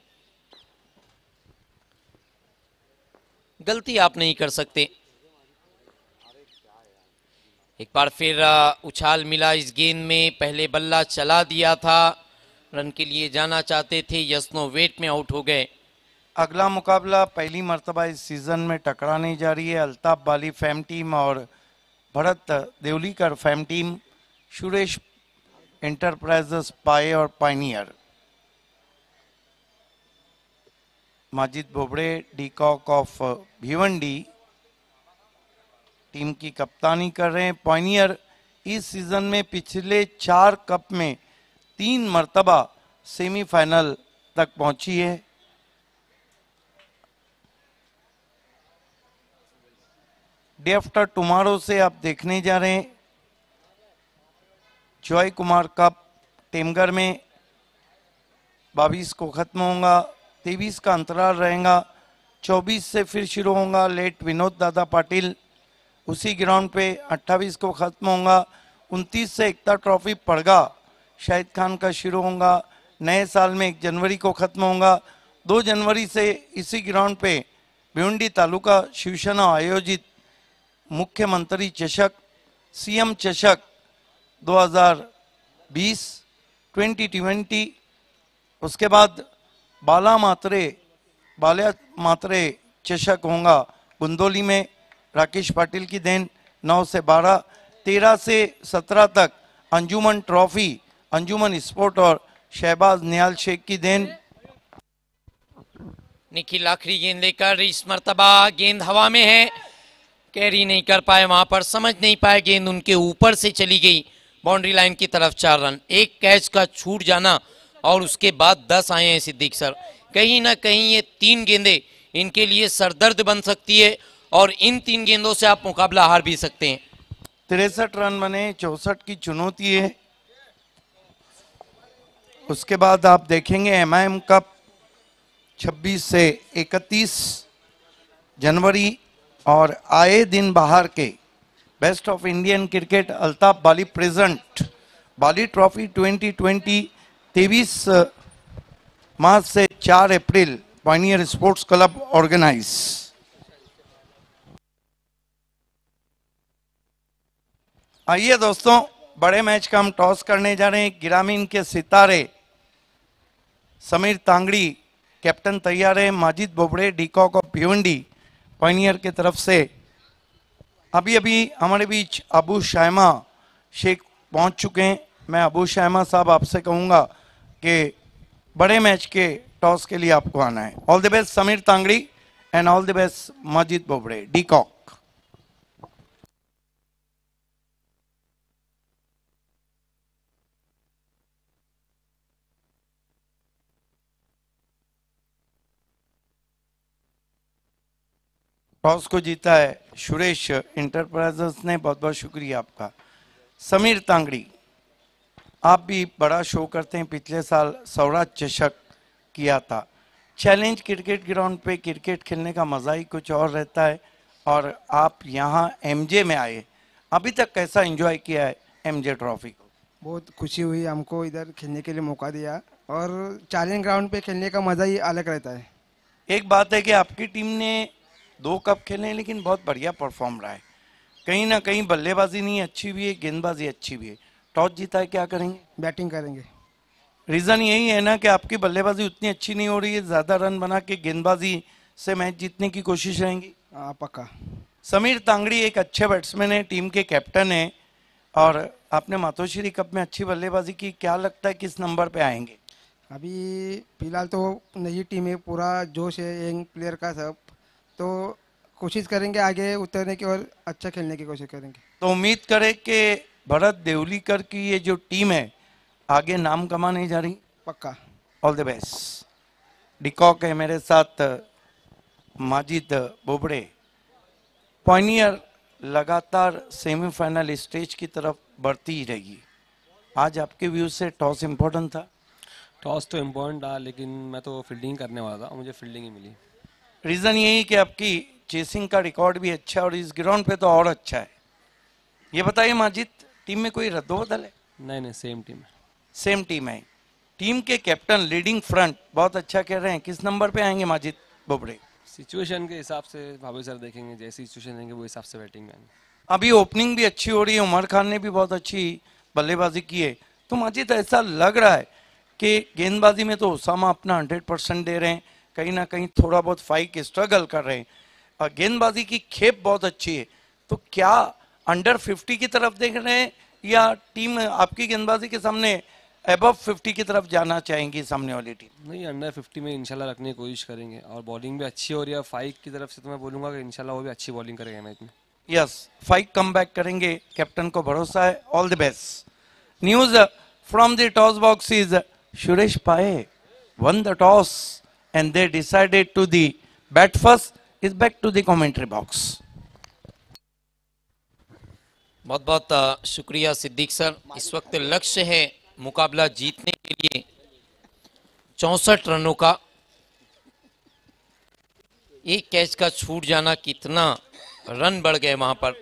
गलती आप नहीं कर सकते। एक बार फिर उछाल मिला इस गेंद में, पहले बल्ला चला दिया था, रन के लिए जाना चाहते थे, यस नो वेट में आउट हो गए। अगला मुकाबला पहली मर्तबा इस सीजन में टकराने जा रही है अल्ताफ बाली फैम टीम और Bharat Devlikar fame team. Suresh enterprises पाए और pioneer. Majid Bobade de Kock of Bhiwandi team की कप्तानी कर रहे हैं। पाइनियर इस सीजन में पिछले 4 कप में 3 मर्तबा सेमीफाइनल तक पहुंची है। डे आफ्टर टुमारो से आप देखने जा रहे हैं जॉय कुमार कप टेमगर में 22 को खत्म होगा, 23 का अंतराल रहेगा, 24 से फिर शुरू होगा लेट विनोद दादा पाटिल उसी ग्राउंड पे, 28 को खत्म होगा, 29 से एकता ट्रॉफी पड़गा शाहिद खान का शुरू होगा, नए साल में 1 जनवरी को खत्म होगा। 2 जनवरी से इसी ग्राउंड पे भिवंडी तालुका शिवसेना आयोजित मुख्यमंत्री चषक सीएम चषक 2020 2020, उसके बाद बाला मात्रे चषक होगा गुंदोली में, राकेश पाटिल की देन। 9 से 12, 13 से 17 तक अंजुमन ट्रॉफी अंजुमन स्पोर्ट और शहबाज निहाल शेख की देन। निखिल आखिरी गेंद लेकर, इस मर्तबा गेंद हवा में है, कैरी नहीं कर पाए, वहां पर समझ नहीं पाए, गेंद उनके ऊपर से चली गई बाउंड्री लाइन की तरफ। 4 रन। एक कैच का छूट जाना और उसके बाद 10 आए हैं सिद्दीक सर। कहीं ना कहीं ये 3 गेंदें इनके लिए सरदर्द बन सकती है और इन 3 गेंदों से आप मुकाबला हार भी सकते हैं। 63 रन बने, 64 की चुनौती है। उसके बाद आप देखेंगे एमआईएम कप 26 से 31 जनवरी और आए दिन बाहर के best of Indian cricket Altaf Bali present Bali trophy 2020 23 मार्च से 4 अप्रैल पायनियर स्पोर्ट्स क्लब ऑर्गेनाइज। आइए दोस्तों, बड़े मैच का हम टॉस करने जा रहे हैं। ग्रामीण के सितारे समीर तांगड़ी कैप्टन तैयार है, Majid Bobade de Kock of Bhiwandi pioneer की तरफ से। अभी अभी हमारे बीच अबू शायमा शेख पहुंच चुके हैं। मैं अबू शायमा साहब आपसे कहूंगा कि बड़े मैच के टॉस के लिए आपको आना है। All the best Samir Tangdi and all the best Majid Bobade de Kock. Toss को जीता है सुरेश इंटरप्राइजेस ने, बहुत बहुत शुक्रिया आपका। समीर तांगड़ी, आप भी बड़ा शो करते हैं, पिछले साल सौराज चषक किया था। चैलेंज क्रिकेट ग्राउंड पे क्रिकेट खेलने का मज़ा ही कुछ और रहता है और आप यहाँ एमजे में आए, अभी तक कैसा एंजॉय किया है एमजे ट्रॉफी को? बहुत खुशी हुई हमको इधर खेलने के लिए मौका दिया और चैलेंज ग्राउंड पे खेलने का मज़ा ही अलग रहता है। एक बात है कि आपकी टीम ने 2 कप खेले हैं लेकिन बहुत बढ़िया परफॉर्म रहा है। कहीं ना कहीं बल्लेबाजी नहीं अच्छी भी है, गेंदबाजी अच्छी भी है। टॉस जीता है, क्या करेंगे? बैटिंग करेंगे। रीज़न यही है ना कि आपकी बल्लेबाजी उतनी अच्छी नहीं हो रही है, ज़्यादा रन बना के गेंदबाजी से मैच जीतने की कोशिश रहेंगी। पक्का। समीर तांगड़ी एक अच्छे बैट्समैन है, टीम के कैप्टन है और आपने मातोश्री कप में अच्छी बल्लेबाजी की। क्या लगता है किस नंबर पे आएंगे? अभी फिलहाल तो नई टीम है, पूरा जोश है यंग प्लेयर का सब, तो कोशिश करेंगे आगे उतरने की और अच्छा खेलने की कोशिश करेंगे। तो उम्मीद करें कि भरत देवलीकर की ये जो टीम है आगे नाम कमाने जा रही। पक्का। All the best. डिकॉक है मेरे साथ, माजिद बोबड़े पॉइनियर लगातार सेमीफाइनल स्टेज की तरफ बढ़ती ही रही। आज आपके व्यू से टॉस इम्पोर्टेंट था? टॉस तो इम्पोर्टेंट था, लेकिन मैं तो फील्डिंग करने वाला था और मुझे फील्डिंग ही मिली। रीजन यही कि आपकी चेसिंग का रिकॉर्ड भी अच्छा है और इस ग्राउंड पे तो और अच्छा है। ये बताइए माजिद, टीम में कोई रद्दोबदल है? नहीं, सेम टीम है। सेम टीम है। टीम के कैप्टन लीडिंग फ्रंट बहुत अच्छा कर रहे हैं। किस नंबर पे आएंगे माजिद बोबड़े? सिचुएशन के हिसाब से भाभी सर देखेंगे, जैसी सिचुएशन देंगे वो हिसाब से बैटिंग में आएंगे। अभी ओपनिंग भी अच्छी हो रही है, उमर खान ने भी बहुत अच्छी बल्लेबाजी की है। तो माजिद ऐसा लग रहा है कि गेंदबाजी में तो उसामा अपना 100% दे रहे हैं, कहीं ना कहीं थोड़ा बहुत फाइक स्ट्रगल कर रहे हैं और गेंदबाजी की खेप बहुत अच्छी है। तो क्या अंडर 50 की तरफ देख रहे हैं या टीम आपकी गेंदबाजी के सामने अबव 50 की तरफ जाना चाहेंगी सामने वाली टीम? नहीं, अंडर 50 में इंशाल्लाह रखने की कोशिश करेंगे और बॉलिंग भी अच्छी हो रही है फाइक की तरफ से, तो मैं बोलूंगा कि इंशाल्लाह वो भी अच्छी बॉलिंग करेंगे मैच में। यस, फाइक कम बैक करेंगे, कैप्टन को भरोसा है। All the best. News from the toss box is Suresh पाए won the toss and they decided to the bat first. Is back to the commentary box. बहुत बहुत शुक्रिया सिद्दीक सर। इस वक्त लक्ष्य है मुकाबला जीतने के लिए 64 रनों का। एक कैच का छूट जाना, कितना रन बढ़ गए वहां पर।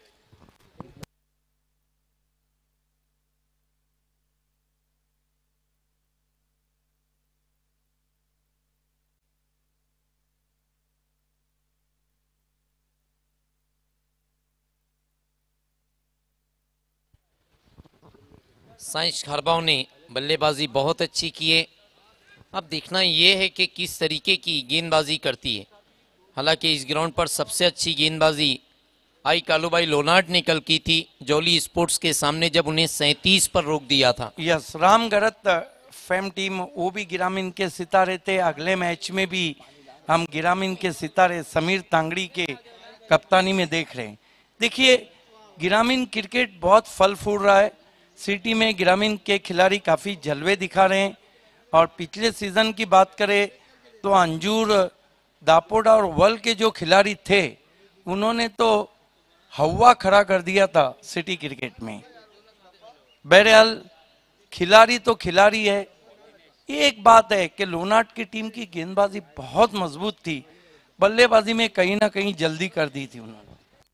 साइंस खारबाव ने बल्लेबाजी बहुत अच्छी की है। अब देखना यह है कि किस तरीके की गेंदबाजी करती है। हालांकि इस ग्राउंड पर सबसे अच्छी गेंदबाजी आई कालूबाई लोनार्ड ने कल की थी जॉली स्पोर्ट्स के सामने, जब उन्हें 37 पर रोक दिया था। Yes, Ram Gharat fame team वो भी गिरामीन के सितारे थे। अगले मैच में भी हम गिरामीन के सितारे समीर तांगड़ी के कप्तानी में देख रहे हैं। देखिए, गिरामीन क्रिकेट बहुत फल फूल रहा है। सिटी में ग्रामीण के खिलाड़ी काफी जलवे दिखा रहे हैं और पिछले सीजन की बात करें तो अंजूर, दापोडा और वल के जो खिलाड़ी थे उन्होंने तो हवा खड़ा कर दिया था सिटी क्रिकेट में। बहरहाल खिलाड़ी तो खिलाड़ी है। एक बात है कि लोनार्ड की टीम की गेंदबाजी बहुत मजबूत थी, बल्लेबाजी में कहीं ना कहीं जल्दी कर दी थी उन्होंने।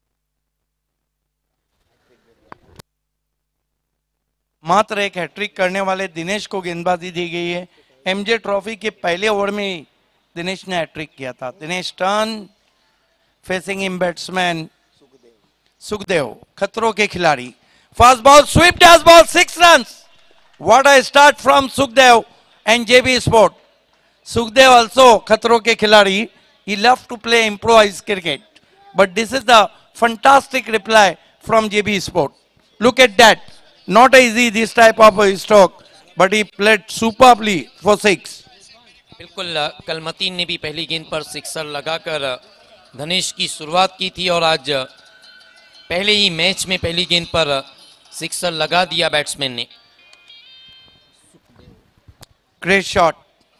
मात्र एक हैट्रिक करने वाले दिनेश को गेंदबाजी दी गई है। एमजे ट्रॉफी के पहले ओवर में ही दिनेश ने हैट्रिक किया था। Dinesh turn, facing in batsman Sukhdev, खतरों के खिलाड़ी। Fast ball, sweep dash ball, 6 runs. What a start from Sukhdev and JB sport. Sukhdev also खतरों के खिलाड़ी। He loved to play improvised cricket, but this is the fantastic reply from JB Sport. Look at that. Not easy this type of a stroke, but he played superbly for 6. बिल्कुल, कल मतीन ने भी पहली गेंद पर सिक्सर लगाकर धनेश की शुरुआत की थी और आज पहले ही मैच में पहली गेंद पर सिक्सर लगा दिया बैट्समैन ने। Great shot.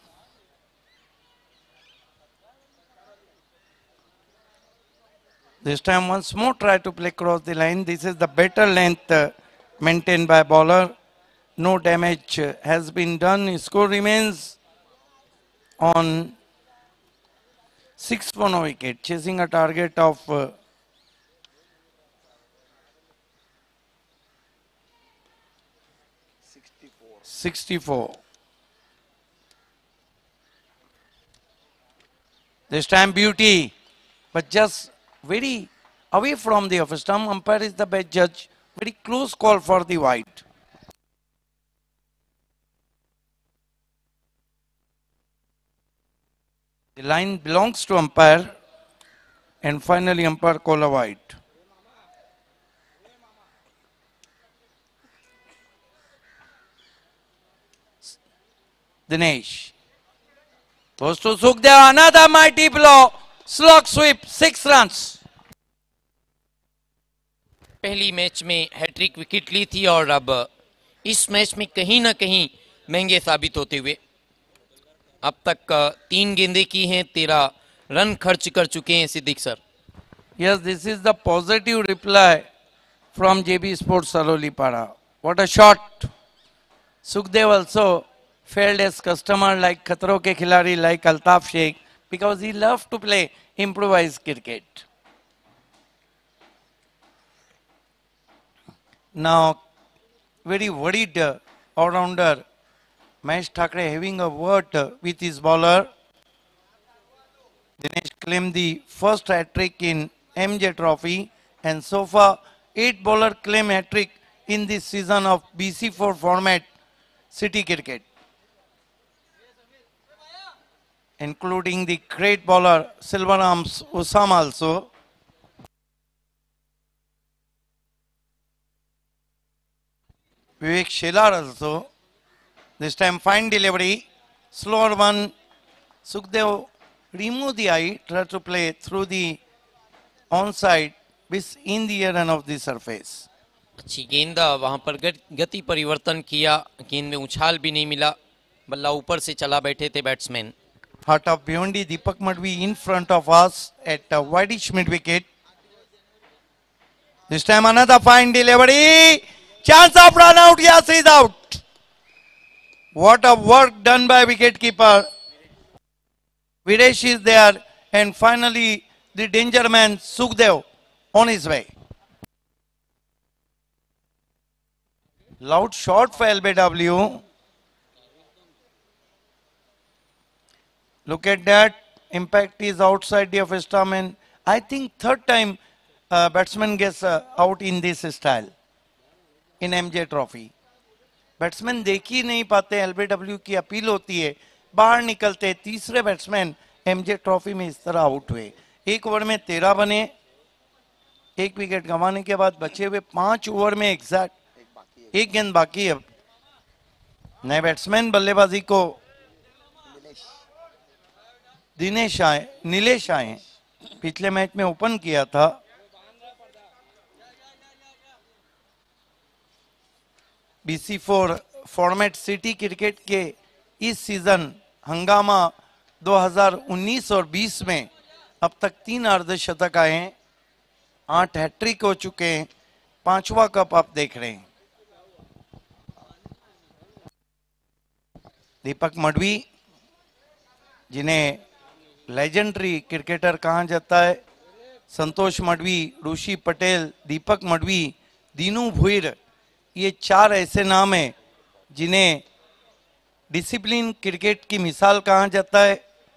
This time once more try to play cross the line. This is the better length maintained by bowler. No damage has been done. Score remains on 6 for no wicket, chasing a target of 64. This time beauty, but just very away from the off stump. Umpire is the best judge. Very close call for the wide. The line belongs to umpire, and finally umpire call a wide. Dinesh goes to Sukhdev, another mighty blow, slog sweep, 6 runs. पहली मैच में हैट्रिक विकेट ली थी और अब इस मैच में कहीं ना कहीं महंगे साबित होते हुए। अब तक 3 गेंदें की हैं, 13 रन खर्च कर चुके हैं Siddique sir. Yes, this is the positive reply from JB Sports Salolipada. What a shot! Sukhdev also failed as customer like Khatro ke Khiladi, like Altaf Sheikh, because he loved to play improvised cricket. Now, very worried all-rounder Mahesh Thakre having a word with his bowler. Dinesh claimed the first hat-trick in MJ Trophy, and so far 8 bowler claim hat-trick in this season of BC4 format City Cricket, including the great bowler Silverarms Usama also. Vivek Shelar also. This time fine delivery, slower one. Sukhdev remove the eye, try to play through the onside, which in the air and of the surface. अच्छी गेंद, वहां पर गति परिवर्तन किया, गेंद में उछाल भी नहीं मिला, बल्ला ऊपर से चला बैठे थे batsman. Heart of Bhiwandi, Deepak Madhvi in front of us at a wideish mid wicket. This time another fine delivery. Chance of run out. Yes, he's out. What a work done by wicketkeeper. Videsh is there, and finally the danger man Sukhdev on his way. Loud shot for LBW. Look at that. Impact is outside the off stump, and I think third time batsman gets out in this style in MJ Trophy. Batsman देख ही नहीं पाते, एलबीडब्ल्यू की अपील होती है, बाहर निकलते, तीसरे बैट्समैन एमजे ट्रॉफी में इस तरह आउट हुए। एक ओवर में 13 बने, एक विकेट गंवाने के बाद बचे हुए 5 ओवर में एग्जैक्ट एक गेंद बाकी। अब नए बैट्समैन बल्लेबाजी को नीलेश आए, पिछले मैच में ओपन किया था। BC4 फॉर्मेट सिटी क्रिकेट के इस सीजन हंगामा 2019 और 20 में अब तक 3 अर्धशतक आए हैं, 8 हैट्रिक हो चुके हैं, 5वां कप आप देख रहे हैं। दीपक मडवी, जिन्हें लेजेंडरी क्रिकेटर कहा जाता है, संतोष मडवी, ऋषि पटेल, दीपक मडवी, दीनू भुईर, ये 4 ऐसे नाम हैं जिन्हें डिसिप्लिन क्रिकेट की मिसाल कहा जाता है।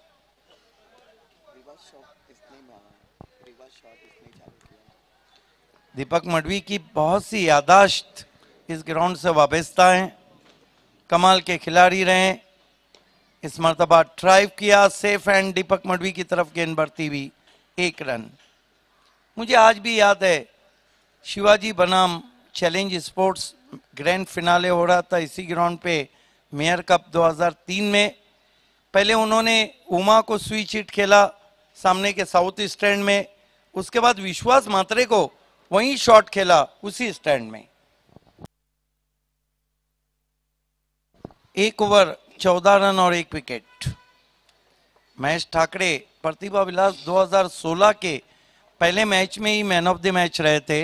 दीपक मडवी की बहुत सी यादाश्त इस ग्राउंड से वाबस्ता हैं। कमाल के खिलाड़ी रहे, इस मर्तबा ड्राइव किया, सेफ एंड दीपक मडवी की तरफ गेंद बढ़ती हुई 1 रन। मुझे आज भी याद है, शिवाजी बनाम चैलेंज स्पोर्ट्स ग्रैंड फिनाले हो रहा था इसी ग्राउंड पे, मेयर कप 2003 में। पहले उन्होंने उमा को स्विच हिट खेला सामने के साउथ स्टैंड में, उसके बाद विश्वास मात्रे को वहीं शॉट खेला उसी स्टैंड में। 1 ओवर 14 रन और 1 विकेट। महेश ठाकरे प्रतिभा विलास 2016 के पहले मैच में ही मैन ऑफ द मैच रहे थे।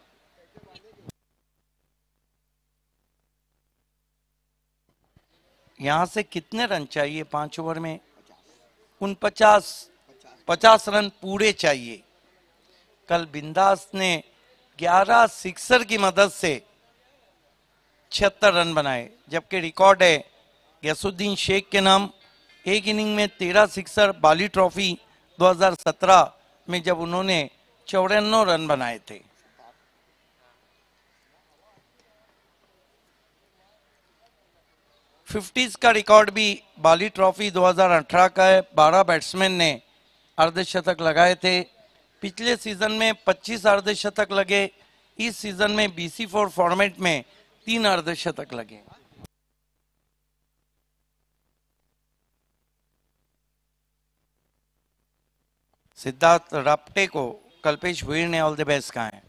यहां से कितने रन चाहिए 5 ओवर में? 50 रन पूरे चाहिए। कल बिंदास ने 11 सिक्सर की मदद से 76 रन बनाए, जबकि रिकॉर्ड है गैसुद्दीन शेख के नाम। एक इनिंग में 13 सिक्सर बाली ट्रॉफी 2017 में जब उन्होंने 54 रन बनाए थे। फिफ्टीज का रिकॉर्ड भी बाली ट्रॉफी 2018 का है। 12 बैट्समैन ने अर्धशतक लगाए थे। पिछले सीजन में 25 अर्धशतक लगे, इस सीजन में BC4 फॉर्मेट में 3 अर्धशतक लगे। सिद्धार्थ राप्टे को कल्पेश भुईर ने ऑल द बेस्ट कहा है।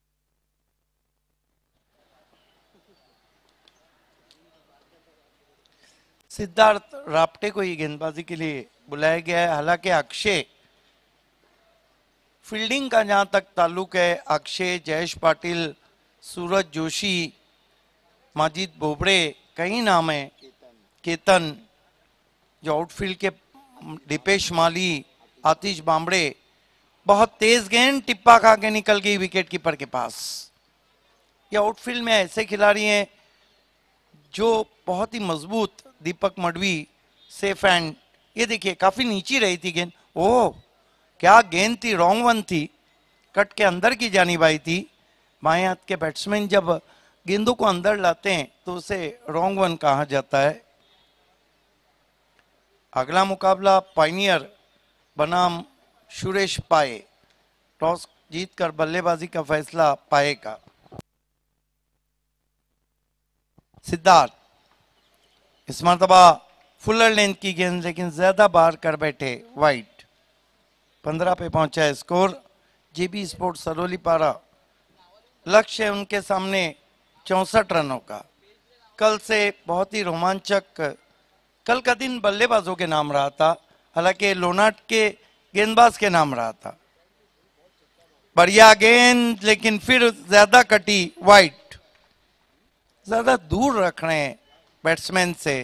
सिद्धार्थ राप्टे को ही गेंदबाजी के लिए बुलाया गया है। हालांकि अक्षय फील्डिंग का जहां तक ताल्लुक है, अक्षय, जयेश पाटिल, सूरज जोशी, माजिद बोबड़े, कई नाम है, केतन, जो आउटफील्ड के दीपेश माली, आतिश बामड़े, बहुत तेज गेंद टिप्पा खा के निकल गई विकेट कीपर के पास। ये आउटफील्ड में ऐसे खिलाड़ी हैं जो बहुत ही मजबूत, दीपक मडवी, सेफ एंड, ये देखिए काफी नीचे रही थी गेंद, ओह क्या गेंद थी, रॉन्ग वन थी, कट के अंदर की जानिब आई थी। बाएं हाथ के बैट्समैन जब गेंदों को अंदर लाते हैं तो उसे रॉन्ग वन कहा जाता है। अगला मुकाबला पायनियर बनाम सुरेश पाए, टॉस जीतकर बल्लेबाजी का फैसला पाए का। सिद्धार्थ, इस मरतबा फुलर लेंथ की गेंद लेकिन ज्यादा बाहर कर बैठे, वाइट। 15 पे पहुंचा है स्कोर। जेबी स्पोर्ट सरोली पारा, लक्ष्य है उनके सामने 64 रनों का। कल से बहुत ही रोमांचक, कल का दिन बल्लेबाजों के नाम रहा था, हालांकि लोनाट के गेंदबाज के नाम रहा था। बढ़िया गेंद लेकिन फिर ज्यादा कटी, वाइट। ज्यादा दूर रख रहे हैं बैट्समैन से,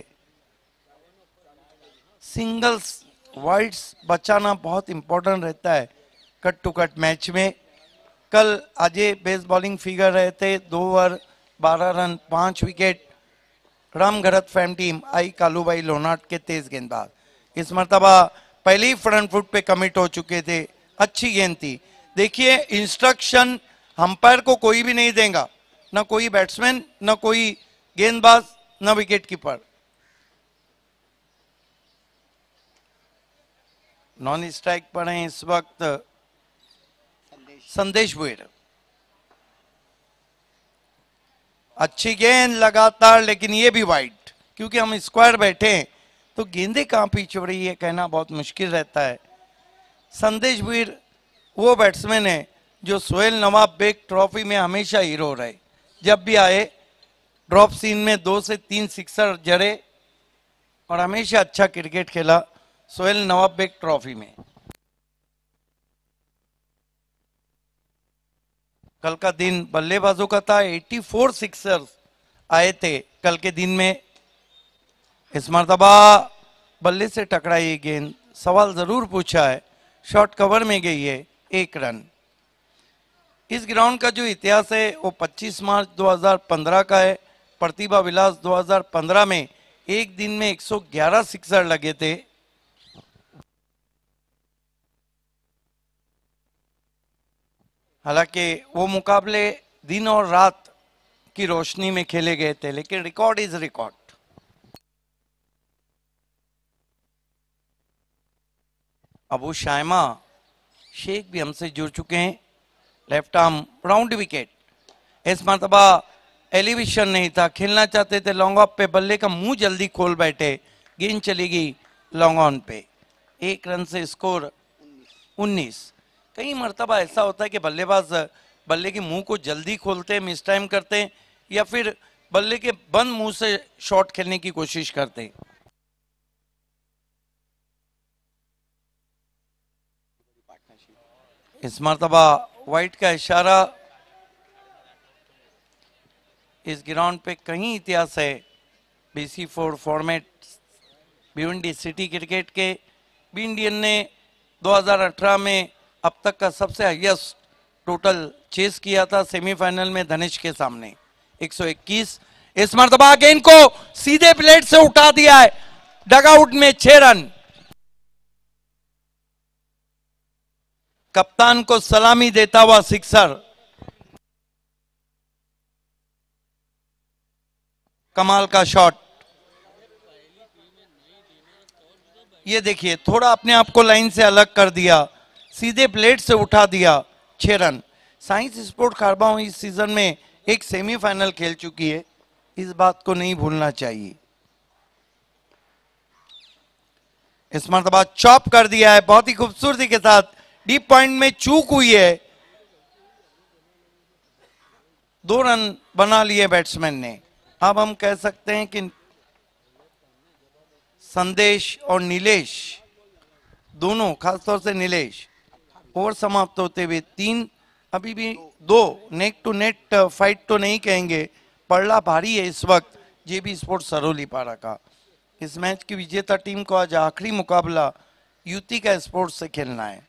सिंगल्स वाइड्स बचाना बहुत इंपॉर्टेंट रहता है कट टू कट मैच में। कल अजय बेस बॉलिंग फिगर रहे थे, 2 over 12 run 5 wicket. Ramgharat fame team Aai Kalubai Lonad के तेज गेंदबाज, इस मरतबा पहले ही फ्रंट फुट पे कमिट हो चुके थे, अच्छी गेंद थी। देखिए इंस्ट्रक्शन अंपायर को कोई भी नहीं देगा, ना कोई बैट्समैन, ना कोई गेंदबाज, ना विकेट कीपर। नॉन स्ट्राइक पर हैं इस वक्त संदेश बुएर। अच्छी गेंद लगातार, लेकिन ये भी वाइड, क्योंकि हम स्क्वायर बैठे हैं तो गेंदे कहां पीछ हो रही है कहना बहुत मुश्किल रहता है। संदेश बुएर वो बैट्समैन है जो सोहेल नवाब बेग ट्रॉफी में हमेशा हीरो रहे, जब भी आए ड्रॉप सीन में 2 से 3 सिक्सर जड़े और हमेशा अच्छा क्रिकेट खेला सोहेल नवाब बेग ट्रॉफी में। कल का दिन बल्लेबाजों का था, 84 सिक्सर्स आए थे कल के दिन में। इस मर्तबा बल्ले से टकराई गेंद, सवाल जरूर पूछा है, शॉर्ट कवर में गई है, 1 रन। इस ग्राउंड का जो इतिहास है वो 25 मार्च 2015 का है। प्रतिभा विलास 2015 में एक दिन में 111 सिक्सर लगे थे। हालांकि वो मुकाबले दिन और रात की रोशनी में खेले गए थे, लेकिन record is record. Abu Shaima Shaikh भी हमसे जुड़ चुके हैं, लेफ्ट आर्म राउंड विकेट। इस मरतबा एलिवेशन नहीं था, खेलना चाहते थे लॉन्ग ऑफ पे, बल्ले का मुंह जल्दी खोल बैठे, गेंद चली गई लॉन्ग ऑन पे। 1 रन से स्कोर 19। कई मरतबा ऐसा होता है कि बल्लेबाज बल्ले के मुंह को जल्दी खोलते हैं, मिस टाइम करते हैं, या फिर बल्ले के बंद मुंह से शॉट खेलने की कोशिश करते हैं। इस मरतबा वाइट का इशारा। इस ग्राउंड पे कहीं इतिहास है BC4 format Bhiwandi city cricket के। बी इंडियन ने 2018 में अब तक का सबसे हाईएस्ट टोटल चेस किया था सेमीफाइनल में धनेश के सामने, 121। इस मरतबा गेंद को सीधे प्लेट से उठा दिया है, डगआउट में 6 रन। कप्तान को सलामी देता हुआ सिक्सर, कमाल का शॉट। ये देखिए थोड़ा अपने आप को लाइन से अलग कर दिया, सीधे प्लेट से उठा दिया, 6 रन। साइंस स्पोर्ट खारबाओं इस सीजन में एक सेमीफाइनल खेल चुकी है, इस बात को नहीं भूलना चाहिए। इस मरतबा चॉप कर दिया है बहुत ही खूबसूरती के साथ, डीप पॉइंट में चूक हुई है, 2 रन बना लिए बैट्समैन ने। अब हम कह सकते हैं कि संदेश और नीलेश दोनों, खासतौर से नीलेश, ओवर समाप्त होते हुए 3, अभी भी 2 नेक टू नेट फाइट तो नहीं कहेंगे, पड़ला भारी है इस वक्त जेबी स्पोर्ट्स सरोलीपाड़ा का। इस मैच की विजेता टीम को आज आखिरी मुकाबला युतिका स्पोर्ट्स से खेलना है।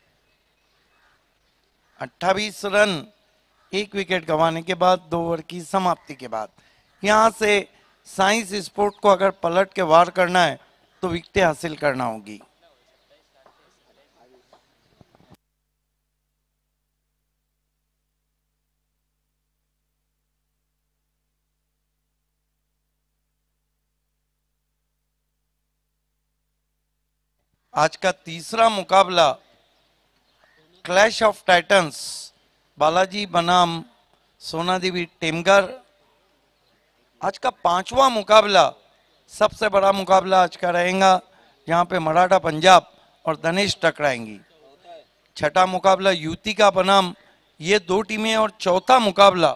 28 रन 1 विकेट गंवाने के बाद 2 ओवर की समाप्ति के बाद यहां से साइंस स्पोर्ट को अगर पलट के वार करना है तो विकेटें हासिल करना होगी। आज का तीसरा मुकाबला क्लैश ऑफ टाइटंस बालाजी बनाम सोना देवी टेमगर। आज का 5वां मुकाबला सबसे बड़ा मुकाबला आज का रहेगा, जहां पे मराठा पंजाब और धनेश टकराएंगी। छठा मुकाबला युतिका बनाम ये 2 टीमें और चौथा मुकाबला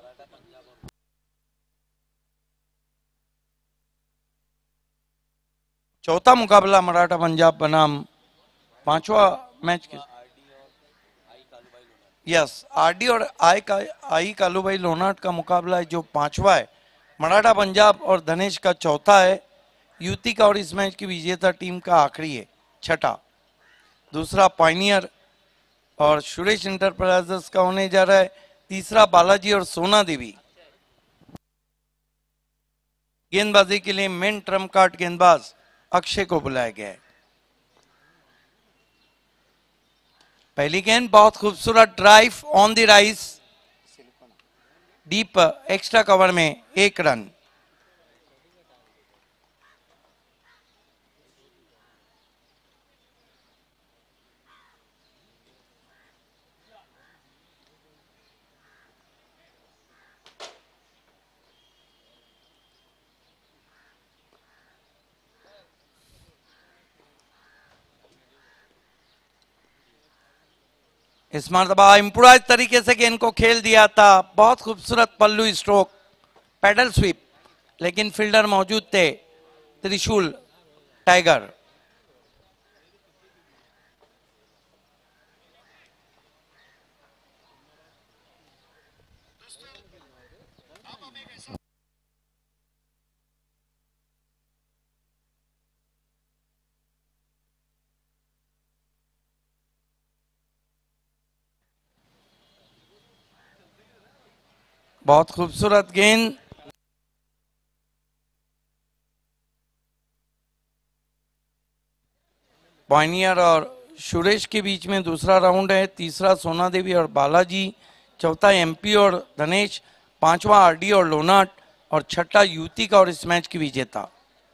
मराठा पंजाब बनाम 5वां मैच के यस आरडी और आई कालूभाई लोनाट का मुकाबला है जो 5वां है। मराठा पंजाब और धनेश का चौथा है। युतिका और इस मैच की विजेता टीम का आखिरी है, छठा। दूसरा पायनियर और सुरेश इंटरप्राइजेस का होने जा रहा है। तीसरा बालाजी और सोना देवी। गेंदबाजी के लिए मेन ट्रम्प कार्ड गेंदबाज अक्षय को बुलाया गया है। पहली गेंद बहुत खूबसूरत drive on the rise, deep extra cover में 1 रन। इस मरतबा इम्प्रोवाइज तरीके से गेंद को खेल दिया था, बहुत खूबसूरत पल्लू स्ट्रोक, पैडल स्वीप, लेकिन फील्डर मौजूद थे त्रिशूल टाइगर। बहुत खूबसूरत गेंद, पायनियर और सुरेश के बीच में दूसरा राउंड है। तीसरा सोना देवी और बालाजी, चौथा एमपी और धनेश, 5वां आरडी और लोनाट और छठा युतिका और इस मैच की विजेता।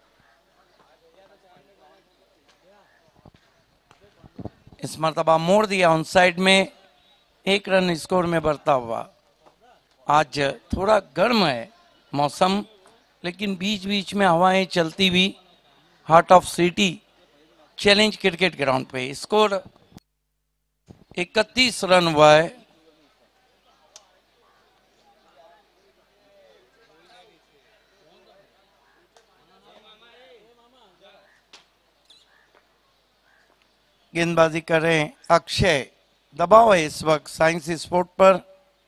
इस मरतबा मोड़ दिया ऑन साइड में, 1 रन स्कोर में बढ़ता हुआ। आज थोड़ा गर्म है मौसम, लेकिन बीच बीच में हवाएं चलती हुई heart of city challenge cricket ground पे स्कोर 31 रन हुआ है। गेंदबाजी कर रहे हैं अक्षय, दबाव है इस वक्त साइंस स्पोर्ट पर,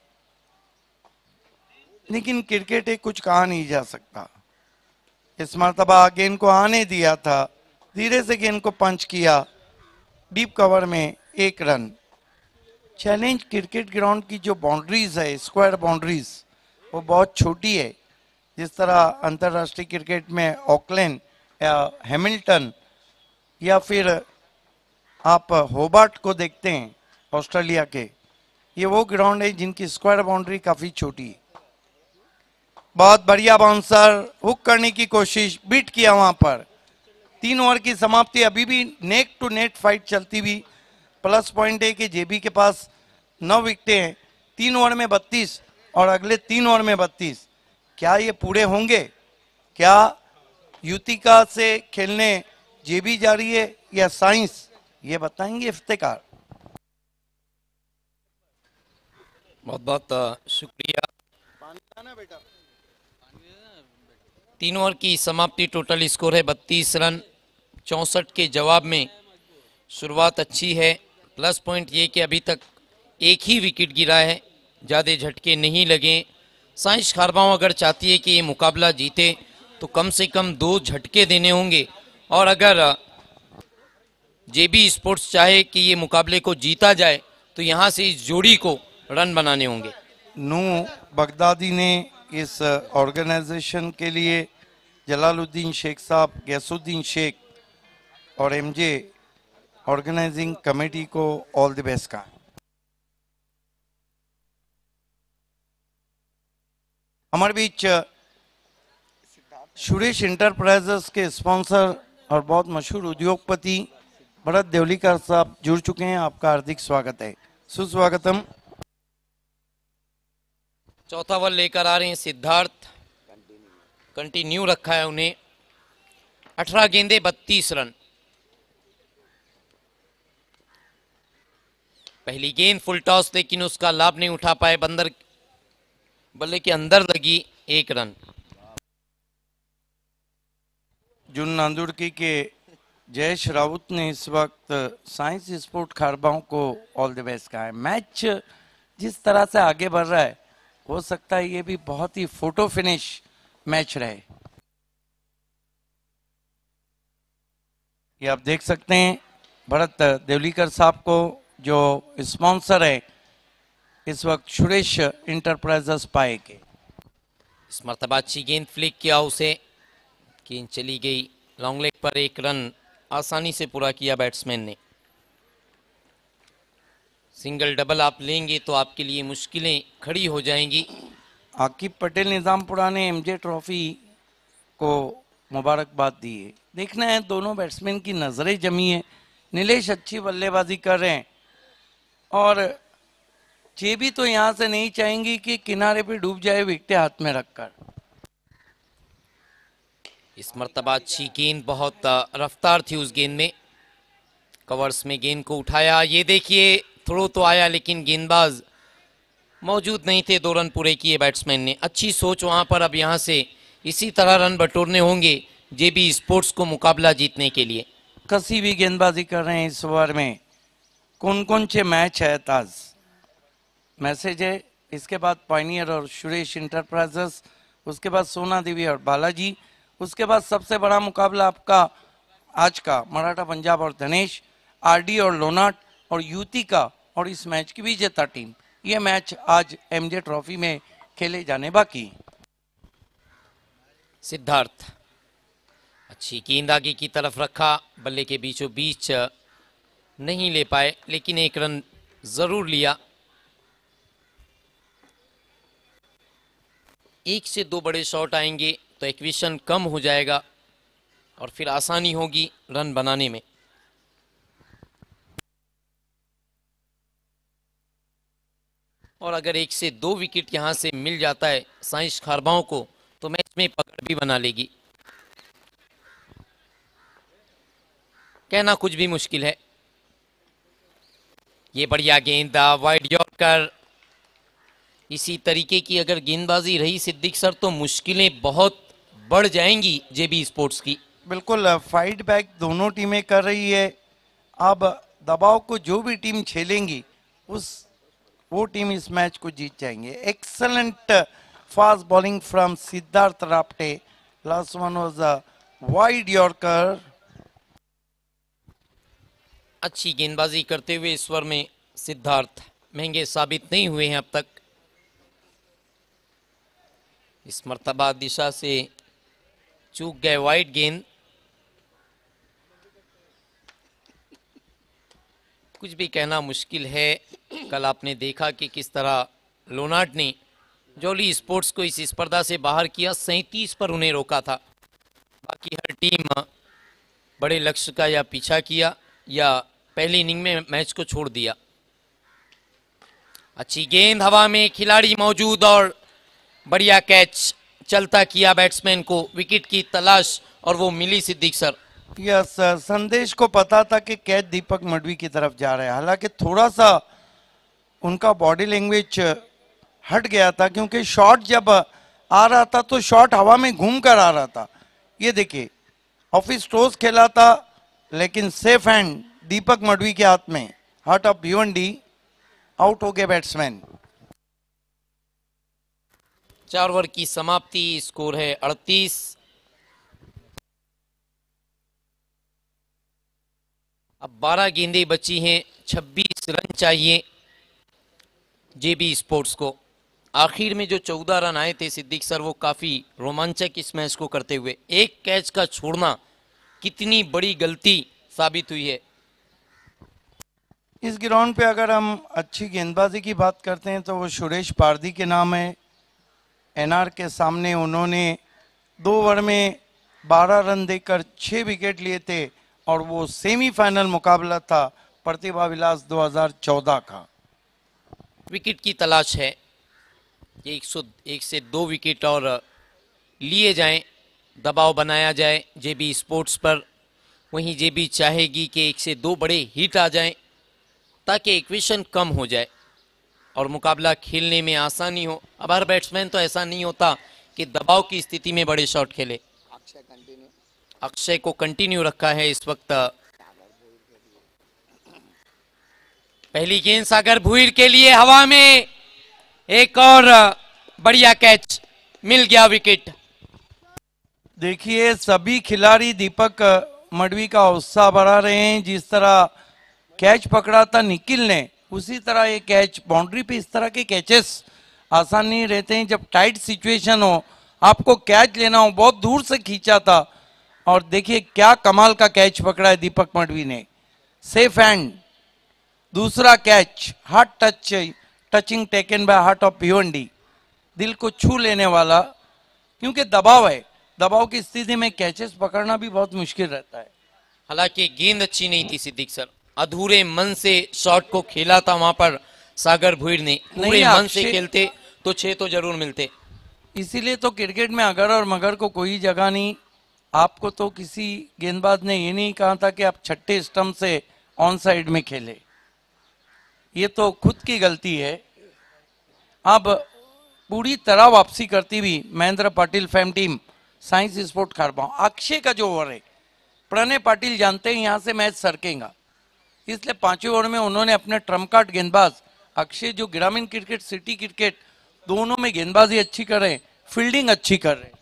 लेकिन क्रिकेट है, कुछ कहा नहीं जा सकता। इस मरतबा गेंद को आने दिया था, धीरे से गेंद को पंच किया, डीप कवर में 1 रन। चैलेंज क्रिकेट ग्राउंड की जो बाउंड्रीज है, स्क्वायर बाउंड्रीज, वो बहुत छोटी है। जिस तरह अंतर्राष्ट्रीय क्रिकेट में ऑकलैंड या हैमिल्टन या फिर आप होबार्ट को देखते हैं ऑस्ट्रेलिया के, ये वो ग्राउंड है जिनकी स्क्वायर बाउंड्री काफी छोटी है। बहुत बढ़िया बाउंसर, हुक करने की कोशिश, बीट किया वहां पर। 3 ओवर की समाप्ति, अभी भी नेक टू नेट फाइट चलती हुई। प्लस पॉइंट है कि जेबी के पास 9 विकेटें हैं, 3 ओवर में 32 और अगले 3 ओवर में 32। क्या ये पूरे होंगे? क्या युतिका से खेलने जेबी जा रही है या साइंस? ये बताएंगे इफ्तिकार। बहुत बहुत शुक्रिया। 3 ओवर की समाप्ति, टोटल स्कोर है 32 रन 64 के जवाब में। शुरुआत अच्छी है, प्लस पॉइंट ये कि अभी तक एक ही विकेट गिरा है, ज़्यादा झटके नहीं लगे। साइंस खारबाओं अगर चाहती है कि ये मुकाबला जीते तो कम से कम 2 झटके देने होंगे, और अगर जेबी स्पोर्ट्स चाहे कि ये मुकाबले को जीता जाए तो यहाँ से इस जोड़ी को रन बनाने होंगे। नू बगदादी ने इस ऑर्गेनाइजेशन के लिए जलालुद्दीन शेख साहब, गैसुद्दीन शेख और एमजे ऑर्गेनाइजिंग कमेटी को ऑल द बेस्ट कहा। हमारे बीच सुरेश इंटरप्राइजेस के स्पॉन्सर और बहुत मशहूर उद्योगपति भरत देवलीकर साहब जुड़ चुके हैं। आपका हार्दिक स्वागत है, सुस्वागतम। चौथा ओवर लेकर आ रहे हैं सिद्धार्थ, कंटिन्यू रखा है उन्हें। 18 गेंदे 32 रन। पहली गेंद फुल टॉस, लेकिन उसका लाभ नहीं उठा पाए, बंदर बल्ले के अंदर लगी, 1 रन। जुन नांदुड़की के जयेश राउत ने इस वक्त साइंस स्पोर्ट खारबाओं को ऑल द बेस्ट कहा है। मैच जिस तरह से आगे बढ़ रहा है, हो सकता है ये भी बहुत ही फोटो फिनिश मैच रहे। ये आप देख सकते हैं भरत देवलीकर साहब को, जो स्पॉन्सर है इस वक्त सुरेश इंटरप्राइजेस पाए के। इस मरतबा अच्छी गेंद फ्लिक किया उसे, गेंद चली गई लॉन्ग लेग पर, 1 रन आसानी से पूरा किया बैट्समैन ने। सिंगल डबल आप लेंगे तो आपके लिए मुश्किलें खड़ी हो जाएंगी। आकिब पटेल निजामपुरा ने एमजे ट्रॉफी को मुबारकबाद दी है। देखना है दोनों बैट्समैन की नजरें जमी है। नीलेश अच्छी बल्लेबाजी कर रहे हैं और जेबी तो यहां से नहीं चाहेंगी कि किनारे पे डूब जाए विकेट हाथ में रखकर। इस मरतबा अच्छी गेंद, बहुत रफ्तार थी उस गेंद में, कवर्स में गेंद को उठाया। ये देखिए थ्रो तो आया लेकिन गेंदबाज मौजूद नहीं थे, 2 रन पूरे किए बैट्समैन ने। अच्छी सोच वहां पर। अब यहां से इसी तरह रन बटोरने होंगे जेबी स्पोर्ट्स को मुकाबला जीतने के लिए। कसी भी गेंदबाजी कर रहे हैं इस ओवर में। कौन कौन से मैच है ताज मैसेज है। इसके बाद पायनियर और सुरेश इंटरप्राइजेस, उसके बाद सोना देवी और बालाजी, उसके बाद सबसे बड़ा मुकाबला आपका आज का मराठा पंजाब और धनेश, आरडी और लोनाट और यूती का, और इस मैच की विजेता टीम। ये मैच आज एमजे ट्रॉफी में खेले जाने बाकी। सिद्धार्थ अच्छी गेंद आगे की तरफ रखा, बल्ले के बीचों बीच नहीं ले पाए, लेकिन 1 रन जरूर लिया। 1 से 2 बड़े शॉट आएंगे तो एक्विशन कम हो जाएगा और फिर आसानी होगी रन बनाने में। और अगर 1 से 2 विकेट यहां से मिल जाता है साइंस खारबाओं को तो मैच में पकड़ भी बना लेगी। कहना कुछ भी मुश्किल है। ये बढ़िया गेंद, वाइड यॉर्कर। इसी तरीके की अगर गेंदबाजी रही सिद्दीक सर तो मुश्किलें बहुत बढ़ जाएंगी जेबी स्पोर्ट्स की। बिल्कुल फाइट बैक दोनों टीमें कर रही है। अब दबाव को जो भी टीम झेलेंगी वो टीम इस मैच को जीत जाएंगे। Excellent fast bowling from Siddharth Rapte. Last one was a wide yorker. अच्छी गेंदबाजी करते हुए इस ओवर में सिद्धार्थ महंगे साबित नहीं हुए हैं अब तक। इस मर्तबा दिशा से चूक गए वाइड गेंद। कुछ भी कहना मुश्किल है। कल आपने देखा कि किस तरह लोनाट ने जॉली स्पोर्ट्स को इस स्पर्धा से बाहर किया, 37 पर उन्हें रोका था। बाकी हर टीम बड़े लक्ष्य का या पीछा किया या पहली इनिंग में मैच को छोड़ दिया। अच्छी गेंद हवा में, खिलाड़ी मौजूद और बढ़िया कैच चलता किया बैट्समैन को। विकेट की तलाश और वो मिली सिद्दीक सर। यस, संदेश को पता था कि कैच दीपक मडवी की तरफ जा रहे हैं। हालांकि थोड़ा सा उनका बॉडी लैंग्वेज हट गया था क्योंकि शॉट जब आ रहा था तो शॉट हवा में घूम कर आ रहा था। ये देखिए ऑफिस टॉस खेला था लेकिन सेफ हैंड दीपक मडवी के हाथ में। हार्ट ऑफ भिवंडी, आउट हो गए बैट्समैन। 4 ओवर की समाप्ति, स्कोर है 38। अब 12 गेंदें बची हैं, 26 रन चाहिए जेबी स्पोर्ट्स को। आखिर में जो 14 रन आए थे सिद्दीक सर, वो काफी रोमांचक इस मैच को करते हुए। एक कैच का छोड़ना कितनी बड़ी गलती साबित हुई है। इस ग्राउंड पे अगर हम अच्छी गेंदबाजी की बात करते हैं तो वो सुरेश पारदी के नाम है। एनआर के सामने उन्होंने 2 ओवर में 12 रन देकर 6 विकेट लिए थे और वो सेमीफाइनल मुकाबला था प्रतिभा विलास 2014 का। विकेट की तलाश है, 101 से 2 विकेट और लिए जाएं, दबाव बनाया जाए जेबी स्पोर्ट्स पर। वहीं जेबी चाहेगी कि 1 से 2 बड़े हिट आ जाएं ताकि इक्वेशन कम हो जाए और मुकाबला खेलने में आसानी हो। अब हर बैट्समैन तो ऐसा नहीं होता कि दबाव की स्थिति में बड़े शॉट खेले। अक्षय को कंटिन्यू रखा है इस वक्त। पहली गेंद सागर भुईर के लिए, हवा में एक और बढ़िया कैच, मिल गया विकेट। देखिए सभी खिलाड़ी दीपक मडवी का उत्साह बढ़ा रहे हैं। जिस तरह कैच पकड़ा था निखिल ने, उसी तरह ये कैच बाउंड्री पे, इस तरह के कैचेस आसान नहीं रहते हैं। जब टाइट सिचुएशन हो, आपको कैच लेना हो, बहुत दूर से खींचा था और देखिए क्या कमाल का कैच पकड़ा है दीपक मडवी ने। सेफ हैंड, दूसरा catch, heart touching taken by heart of Bhiwandi, दिल को छू लेने वाला। क्योंकि दबाव है, दबाव की स्थिति में कैचेस पकड़ना भी बहुत मुश्किल रहता है। हालांकि गेंद अच्छी नहीं थी सिद्दीक सर, अधूरे मन से शॉट को खेला था वहां पर सागर भुईर ने। पूरे मन से खेलते तो 6 तो जरूर मिलते। इसीलिए तो क्रिकेट में अगर और मगर को कोई जगह नहीं। आपको तो किसी गेंदबाज ने ये नहीं कहा था कि आप छठे स्टंप से ऑन साइड में खेले, ये तो खुद की गलती है। अब पूरी तरह वापसी करती हुई Mahendra Patil fam team, science sport Kharbao. Akshay का जो ओवर है, प्रणय पाटिल जानते हैं यहाँ से मैच सरकेगा, इसलिए 5वें ओवर में उन्होंने अपने ट्रम्प कार्ड गेंदबाज अक्षय, जो ग्रामीण क्रिकेट सिटी क्रिकेट दोनों में गेंदबाजी अच्छी कर रहे हैं, फील्डिंग अच्छी कर रहे हैं।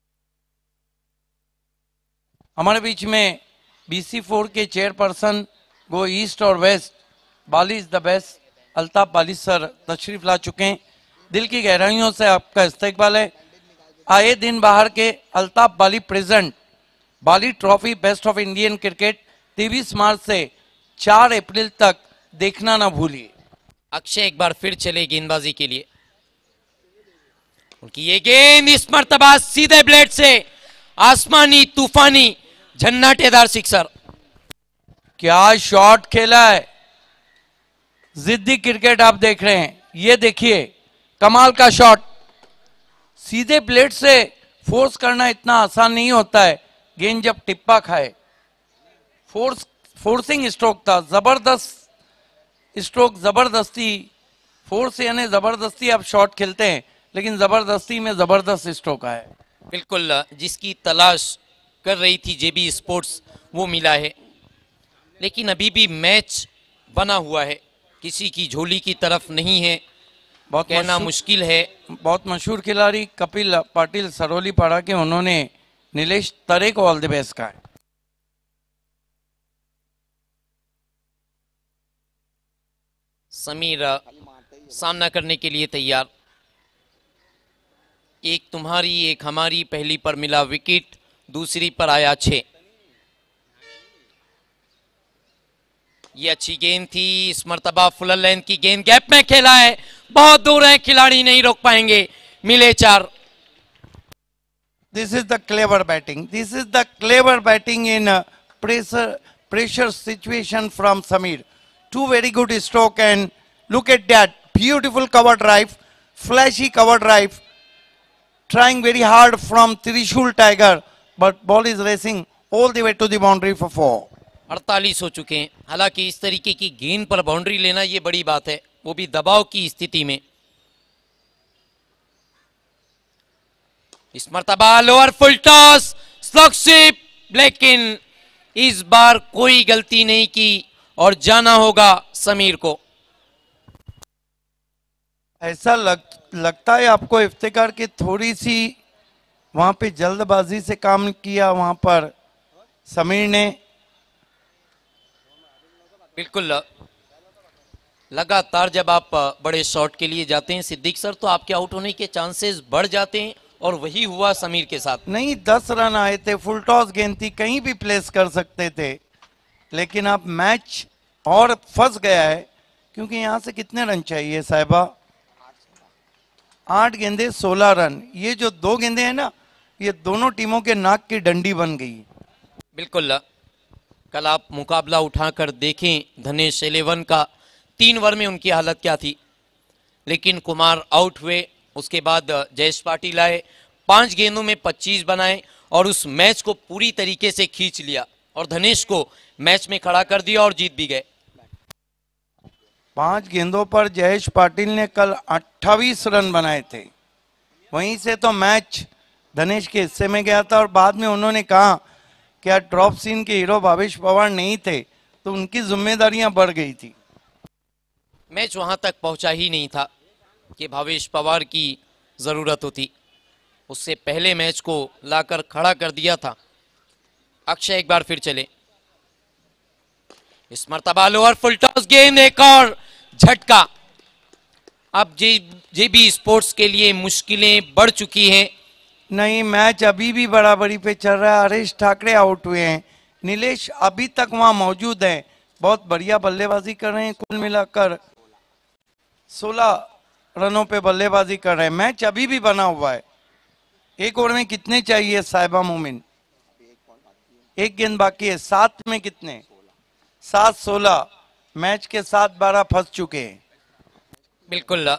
हमारे बीच में BC4 के चेयरपर्सन गो ईस्ट और west, Bali is the best, Altaf Bali sir तशरीफ ला चुके हैं। दिल की गहराइयों से आपका इस्तकबाल है। आए दिन बाहर के Altaf Bali present, Bali trophy best of Indian cricket 23 मार्च से 4 अप्रैल तक देखना ना भूलिए। अक्षय एक बार फिर चले गेंदबाजी के लिए। उनकी ये गेंद इस मर्तबा सीधे ब्लेड से, आसमानी तूफानी झन्नाटेदार सिक्सर। क्या शॉट खेला है, जिद्दी क्रिकेट आप देख रहे हैं। ये देखिए कमाल का शॉट, सीधे प्लेट से फोर्स करना इतना आसान नहीं होता है। गेंद जब टिप्पा खाए, फोर्सिंग स्ट्रोक था, जबरदस्त स्ट्रोक, जबरदस्ती फोर्स यानी जबरदस्ती आप शॉट खेलते हैं, लेकिन जबरदस्ती में जबरदस्त स्ट्रोक आया। बिल्कुल जिसकी तलाश कर रही थी जेबी स्पोर्ट्स, वो मिला है। लेकिन अभी भी मैच बना हुआ है, किसी की झोली की तरफ नहीं है, बहुत कहना मुश्किल है। बहुत मशहूर खिलाड़ी कपिल पाटिल सरोली पाड़ा के, उन्होंने नीलेश तरे को ऑल द बेस्ट कहा है। समीर सामना करने के लिए तैयार। एक तुम्हारी एक हमारी, पहली पर मिला विकेट, दूसरी पर आया 6। ये अच्छी गेंद थी, इस मर्तबा फुल लेंथ की गेंद गैप में खेला है, बहुत दूर है, खिलाड़ी नहीं रोक पाएंगे, मिले 4। This is the clever batting. This is the clever batting in pressure situation from Samir. 2 very good stroke, and look at that beautiful cover drive, flashy cover drive, trying very hard from Trishul Tiger, but ball is racing all the way to the boundary for 4. 48 हो चुके हैं। हालांकि इस तरीके की गेंद पर बाउंड्री लेना ये बड़ी बात है, वो भी दबाव की स्थिति में। इस मर्तबा lower full toss, slog sweep, लेकिन इस बार कोई गलती नहीं की और जाना होगा समीर को। ऐसा लगता है आपको इफ्तिकार की थोड़ी सी वहां पे जल्दबाजी से काम किया वहां पर समीर ने? बिल्कुल, लगातार जब आप बड़े शॉट के लिए जाते हैं सिद्दीक सर, तो आपके आउट होने के चांसेस बढ़ जाते हैं, और वही हुआ समीर के साथ। नहीं, 10 रन आए थे, फुल टॉस गेंद थी, कहीं भी प्लेस कर सकते थे, लेकिन अब मैच और फंस गया है, क्योंकि यहां से कितने रन चाहिए साहिबा? 8 गेंदे 16 रन। ये जो 2 गेंदे हैं ना, ये दोनों टीमों के नाक की डंडी बन गई। बिल्कुल, कल आप मुकाबला उठाकर देखें धनेश 11 का, 3 ओवर में उनकी हालत क्या थी, लेकिन कुमार आउट हुए। उसके बाद जयेश पाटिल आए, 5 गेंदों में 25 बनाए और उस मैच को पूरी तरीके से खींच लिया और धनेश को मैच में खड़ा कर दिया और जीत भी गए। 5 गेंदों पर जयेश पाटिल ने कल 28 रन बनाए थे। वहीं से तो मैच धनेश के हिस्से में गया था, और बाद में उन्होंने कहा कि ड्रॉप सीन के हीरो भावेश पवार नहीं थे, तो उनकी जिम्मेदारियां बढ़ गई थी। मैच वहां तक पहुंचा ही नहीं था कि भावेश पवार की जरूरत होती, उससे पहले मैच को लाकर खड़ा कर दिया था। अक्षय एक बार फिर चले, इस मर्तबा लोअर फुल टॉस गेंद, एक और झटका। अब जेबी स्पोर्ट्स के लिए मुश्किलें बढ़ चुकी हैं। नहीं, मैच अभी भी बराबरी पे चल रहा है। हरीश ठाकरे आउट हुए हैं, नीलेश अभी तक वहां मौजूद हैं, बहुत बढ़िया बल्लेबाजी कर रहे हैं। कुल मिलाकर 16 रनों पे बल्लेबाजी कर रहे हैं। मैच अभी भी बना हुआ है। एक ओवर में कितने चाहिए साहिबा मोमिन? 1 गेंद बाकी है। 7 में कितने? 7-16। मैच के 7-12 फंस चुके हैं। बिल्कुल,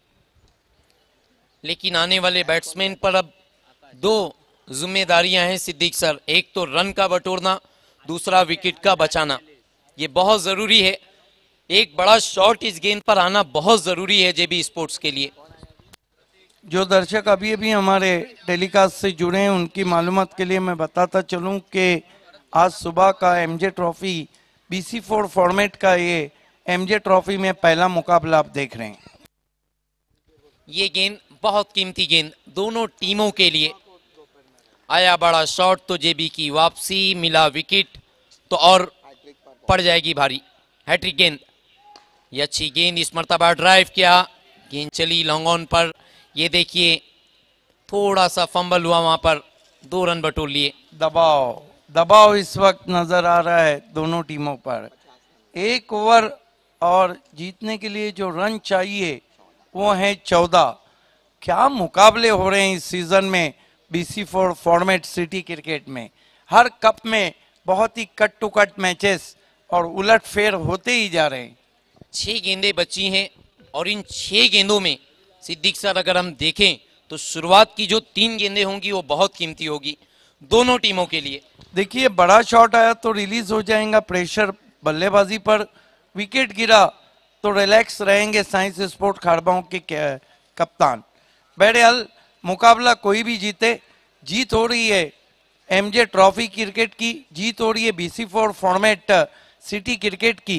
लेकिन आने वाले बैट्समैन पर अब 2 जिम्मेदारियां हैं सिद्दीक सर, एक तो रन का बटोरना, दूसरा विकेट का बचाना। ये बहुत जरूरी है, एक बड़ा शॉट इस गेंद पर आना बहुत जरूरी है जेबी स्पोर्ट्स के लिए। जो दर्शक अभी अभी हमारे टेलीकास्ट से जुड़े हैं, उनकी मालूमात के लिए मैं बताता चलूं कि आज सुबह का एमजे ट्रॉफी BC4 फॉर्मेट का ये एमजे ट्रॉफी में पहला मुकाबला आप देख रहे हैं। ये गेंद बहुत कीमती गेंद दोनों टीमों के लिए। आया बड़ा शॉट तो जेबी की वापसी, मिला विकेट तो और पड़ जाएगी भारी। हैट्रिक गेंद, ये अच्छी गेंद, इस मर्तबा ड्राइव किया, गेंद चली लॉन्ग ऑन पर। ये देखिए थोड़ा सा फंबल हुआ वहां पर, 2 रन बटोर लिए। दबाव इस वक्त नजर आ रहा है दोनों टीमों पर। 1 ओवर और जीतने के लिए जो रन चाहिए वो है 14। क्या मुकाबले हो रहे हैं इस सीजन में BC4 फॉर्मेट सिटी क्रिकेट में। हर कप में बहुत ही कट टू कट मैचेस और उलटफेर होते ही जा रहे हैं। 6 गेंदें बची हैं और इन 6 गेंदों में सिद्दीक सर अगर हम देखें तो शुरुआत की जो 3 गेंदें होंगी वो बहुत कीमती होगी दोनों टीमों के लिए। देखिए, बड़ा शॉट आया तो रिलीज हो जाएगा प्रेशर बल्लेबाजी पर, विकेट गिरा तो रिलैक्स रहेंगे साइंस स्पोर्ट खारबाओं के कप्तान। बहरहाल मुकाबला कोई भी जीते, जीत हो रही है एमजे ट्रॉफी क्रिकेट की, जीत हो रही है BC4 फॉर्मेट सिटी क्रिकेट की।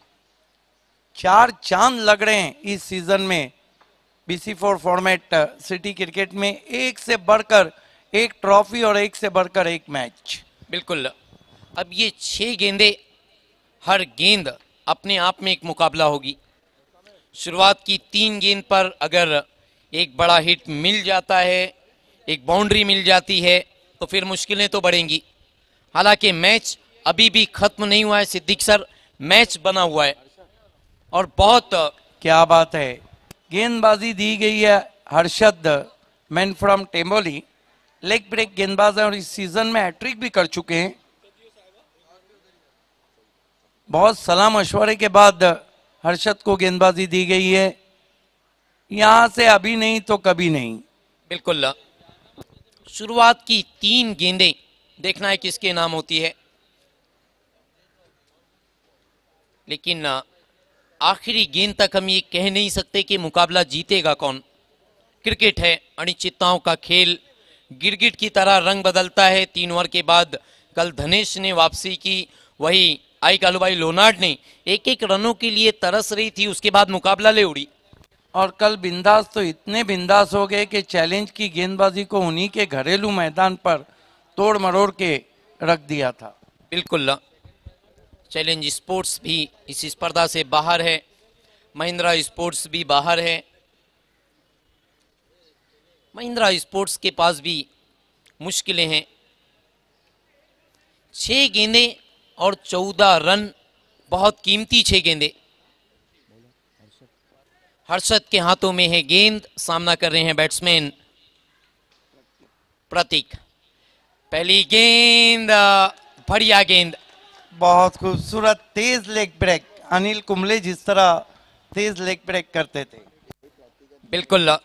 4 चांद लग रहे हैं इस सीजन में BC4 फॉर्मेट सिटी क्रिकेट में। एक से बढ़कर एक ट्रॉफी और एक से बढ़कर एक मैच। बिल्कुल, अब ये 6 गेंदें, हर गेंद अपने आप में एक मुकाबला होगी। शुरुआत की 3 गेंद पर अगर एक बड़ा हिट मिल जाता है, एक बाउंड्री मिल जाती है, तो फिर मुश्किलें तो बढ़ेंगी। हालांकि मैच अभी भी खत्म नहीं हुआ है सिद्दीक सर, मैच बना हुआ है और बहुत। क्या बात है, गेंदबाजी दी गई है Harshad man from Tembholi, leg break गेंदबाज है और इस सीजन में हैट्रिक भी कर चुके हैं। बहुत सलाह मशवरे के बाद हर्षद को गेंदबाजी दी गई है। यहां से अभी नहीं तो कभी नहीं। बिल्कुल, शुरुआत की 3 गेंदें देखना है किसके नाम होती है, लेकिन आखिरी गेंद तक हम ये कह नहीं सकते कि मुकाबला जीतेगा कौन। क्रिकेट है, अनिश्चितताओं का खेल, गिरगिट की तरह रंग बदलता है। 3 ओवर के बाद कल धनेश ने वापसी की, वही आई कालूबाई लोनार्ड ने एक एक रनों के लिए तरस रही थी, उसके बाद मुकाबला ले उड़ी। और कल बिंदास तो इतने बिंदास हो गए कि चैलेंज की गेंदबाजी को उन्हीं के घरेलू मैदान पर तोड़ मरोड़ के रख दिया था। बिल्कुल, चैलेंज स्पोर्ट्स भी इस स्पर्धा से बाहर है, महिंद्रा स्पोर्ट्स भी बाहर है। महिंद्रा स्पोर्ट्स के पास भी मुश्किलें हैं। 6 गेंदें और 14 रन, बहुत कीमती 6 गेंदें। हर्षद के हाथों में है गेंद, सामना कर रहे हैं बैट्समैन प्रतीक। पहली गेंद, बढ़िया गेंद, बहुत खूबसूरत तेज लेग ब्रेक। अनिल कुंबले जिस तरह तेज लेग ब्रेक करते थे, बिल्कुल।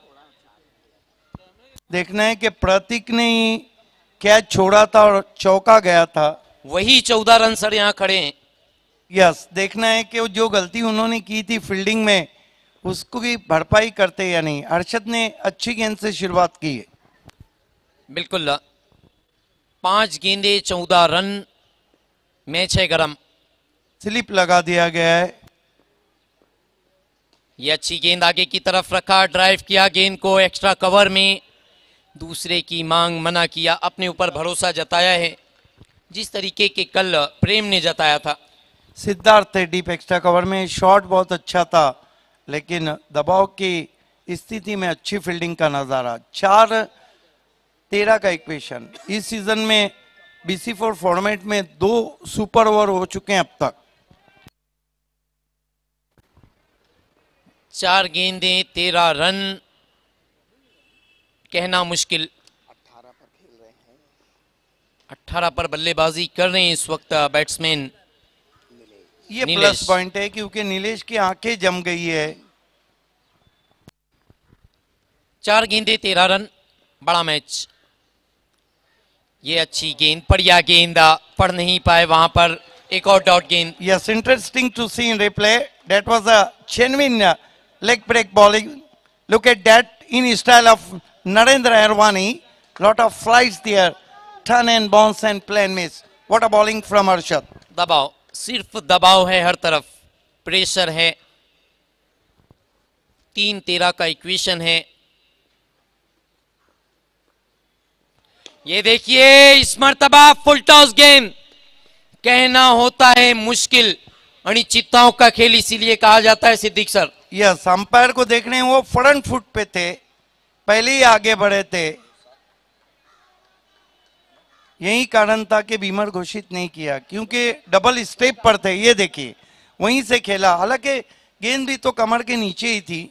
देखना है कि प्रतीक ने ही कैच छोड़ा था और चौका गया था। वही 14 रन सर यहाँ खड़े हैं। यस, देखना है कि जो गलती उन्होंने की थी फील्डिंग में उसको की भरपाई करते या नहीं। अर्शद ने अच्छी गेंद से शुरुआत की है। बिल्कुल, 5 गेंदे 14 रन, मैच है गरम। स्लिप लगा दिया गया है। ये अच्छी गेंद आगे की तरफ रखा, ड्राइव किया गेंद को एक्स्ट्रा कवर में, दूसरे की मांग मना किया, अपने ऊपर भरोसा जताया है जिस तरीके के कल प्रेम ने जताया था। सिद्धार्थ थे डीप एक्स्ट्रा कवर में, शॉट बहुत अच्छा था लेकिन दबाव की स्थिति में अच्छी फील्डिंग का नजारा। 4-13 का इक्वेशन। इस सीजन में BC4 फॉर्मेट में 2 सुपर ओवर हो चुके हैं अब तक। 4 गेंदें 13 रन, कहना मुश्किल। 18 पर बल्लेबाजी कर रहे हैं इस वक्त बैट्समैन। ये नीलेश। प्लस पॉइंट है क्योंकि नीलेश की आंखें जम गई है। 4 गेंदे 13 रन, बड़ा मैच। ये अच्छी गेंद, बढ़िया गेंद, पढ़ नहीं पाए वहां पर, एक और डॉट गेंद। Yes, interesting to see in replay. That was a genuine leg break bowling. Look at that in style of Narendra Erwani. Lot of flies there, turn and bounce and plane miss. What a bowling from Arshad. दबाव, सिर्फ दबाव है हर तरफ, प्रेशर है। 3-13 का इक्वेशन है। ये देखिए इस मर्तबा फुल टॉस गेंद, कहना होता है मुश्किल, अनिश्चितताओं का खेल इसीलिए कहा जाता है सिद्दीक सर। यस, अंपायर को देखने वो फ्रंट फुट पे थे, पहले ही आगे बढ़े थे। यही कारण था कि बीमर घोषित नहीं किया क्योंकि डबल स्टेप पर थे। ये देखिए वहीं से खेला, हालांकि गेंद भी तो कमर के नीचे ही थी,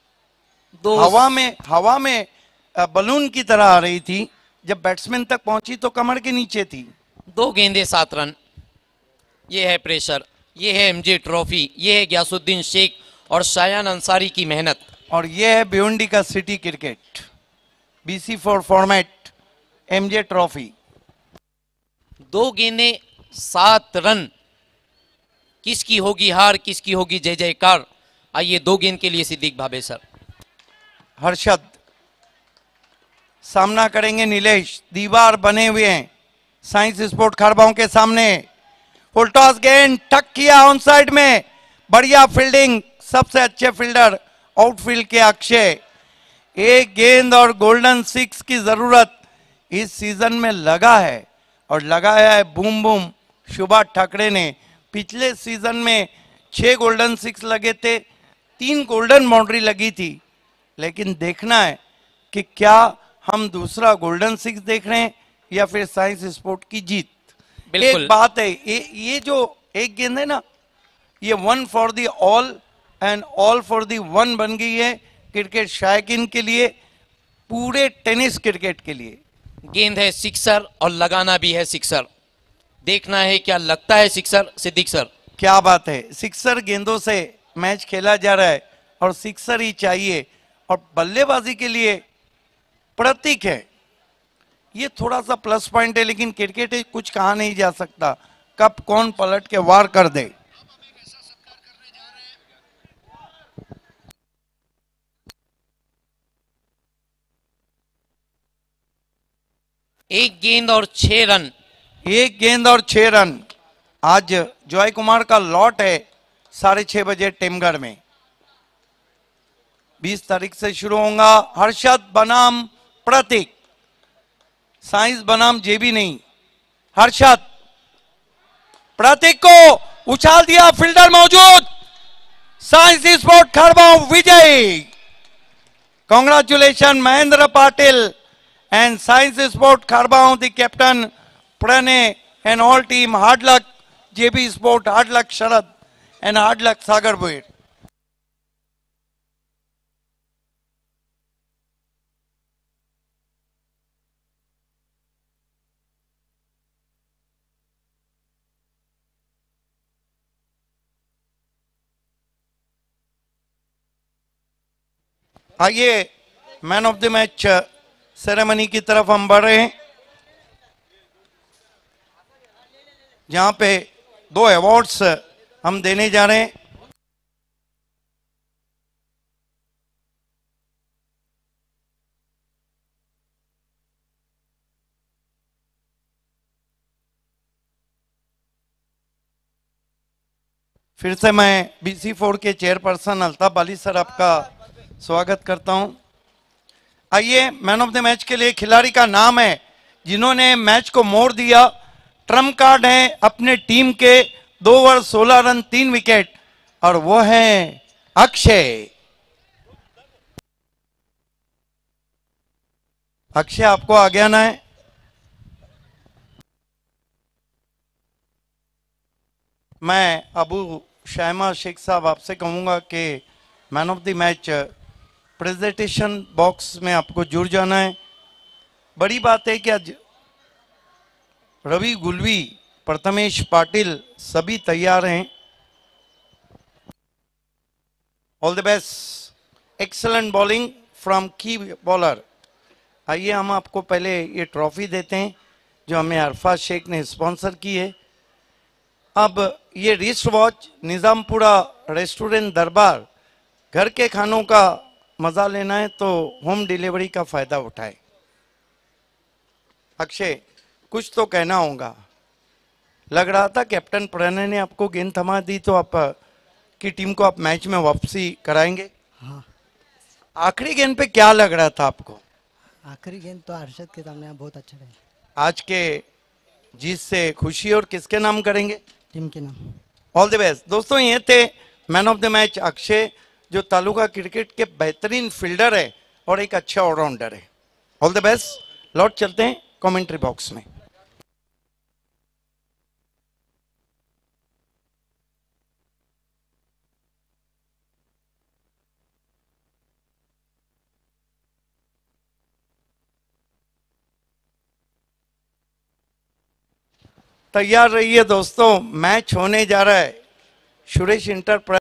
हवा में बलून की तरह आ रही थी। जब बैट्समैन तक पहुंची तो कमर के नीचे थी। 2 गेंदे 7 रन। ये है प्रेशर, ये है MJ ट्रॉफी, ये है गयासुद्दीन शेख और शायान अंसारी की मेहनत। और ये है भिवंडी का city cricket, BC4 format, MJ trophy. 2 गेंदे 7 रन, किसकी होगी हार, किसकी होगी जय जयकार। आइए 2 गेंद के लिए सिद्दीक भाबे सर। हर्षद सामना करेंगे नीलेश, दीवार बने हुए हैं साइंस स्पोर्ट खरबाओं के सामने। फुल टॉस गेंद ठक किया ऑन साइड में, बढ़िया फील्डिंग, सबसे अच्छे फील्डर आउटफील्ड के अक्षय। एक गेंद और गोल्डन 6 की जरूरत इस सीजन में लगा है और लगाया है बूम बूम सुभाष ठाकरे ने। पिछले सीजन में 6 गोल्डन 6 लगे थे, 3 गोल्डन बाउंड्री लगी थी। लेकिन देखना है कि क्या हम दूसरा गोल्डन 6 देख रहे हैं या फिर साइंस स्पोर्ट की जीत। बिल्कुल। एक बात है, ये जो एक गेंद है ना, ये 1 for the all and all for the 1 बन गई है क्रिकेट शायकीन के लिए, पूरे टेनिस क्रिकेट के लिए। गेंद है सिक्सर और लगाना भी है सिक्सर। देखना है क्या लगता है सिक्सर सिद्दीक सर। क्या बात है, सिक्सर गेंदों से मैच खेला जा रहा है और सिक्सर ही चाहिए। और बल्लेबाजी के लिए प्रतीक है, ये थोड़ा सा प्लस पॉइंट है, लेकिन क्रिकेट कुछ कहा नहीं जा सकता, कब कौन पलट के वार कर दे। एक गेंद और 6 रन। एक गेंद और 6 रन। आज जॉय कुमार का लॉट है 6:30 बजे टेमगढ़ में। 20 तारीख से शुरू होगा। हर्षद बनाम प्रतीक, साइंस बनाम जेबी नहीं, हर्षद। प्रतीक को उछाल दिया, फील्डर मौजूद, साइंस स्पोर्ट खड़बाव विजय। Congratulation Mahendra Patil and Science Sport Kharbao, the captain, Pranay and all team. Hard luck JB Sport, hard luck Sharad and hard luck Sagar Bhuir. आइए man of the match ceremony की तरफ हम बढ़ रहे हैं, जहां पे 2 अवार्ड्स हम देने जा रहे हैं। फिर से मैं BC4 के चेयरपर्सन अल्ताफ अली सर आपका स्वागत करता हूं। आइए मैन ऑफ द मैच के लिए खिलाड़ी का नाम है जिन्होंने मैच को मोड़ दिया। ट्रम्प कार्ड है अपने टीम के, 2 ओवर 16 रन 3 विकेट, और वो है अक्षय। अक्षय आपको आगे आना है। मैं अबू शायमा शेख साहब आपसे कहूंगा कि man of the match presentation box में आपको जुड़ जाना है। बड़ी बात है कि आज रवि गुलवी, प्रथमेश पाटिल सभी तैयार हैं। All the best, excellent bowling from की बॉलर। आइए हम आपको पहले ये ट्रॉफी देते हैं जो हमें अरफात शेख ने स्पॉन्सर की है। अब ये रिस्ट वॉच निजामपुरा रेस्टोरेंट दरबार, घर के खानों का मजा लेना है तो होम डिलीवरी का फायदा उठाए। अक्षय कुछ तो कहना होगा। लग रहा था कैप्टन प्रणय ने आपको गेंद थमा दी तो आप की टीम को आप मैच में वापसी कराएंगे। हाँ, आखिरी गेंद पे क्या लग रहा था आपको? आखिरी गेंद तो हर्षद के सामने बहुत अच्छा रहे। आज के जीत से खुशी और किसके नाम करेंगे? टीम के नाम। All the best. दोस्तों ये थे man of the match Akshay, जो तालुका क्रिकेट के बेहतरीन फील्डर है और एक अच्छा ऑलराउंडर है। All the best. लौट चलते हैं कमेंट्री बॉक्स में। तैयार रहिए दोस्तों, मैच होने जा रहा है। सुरेश इंटरप्राइज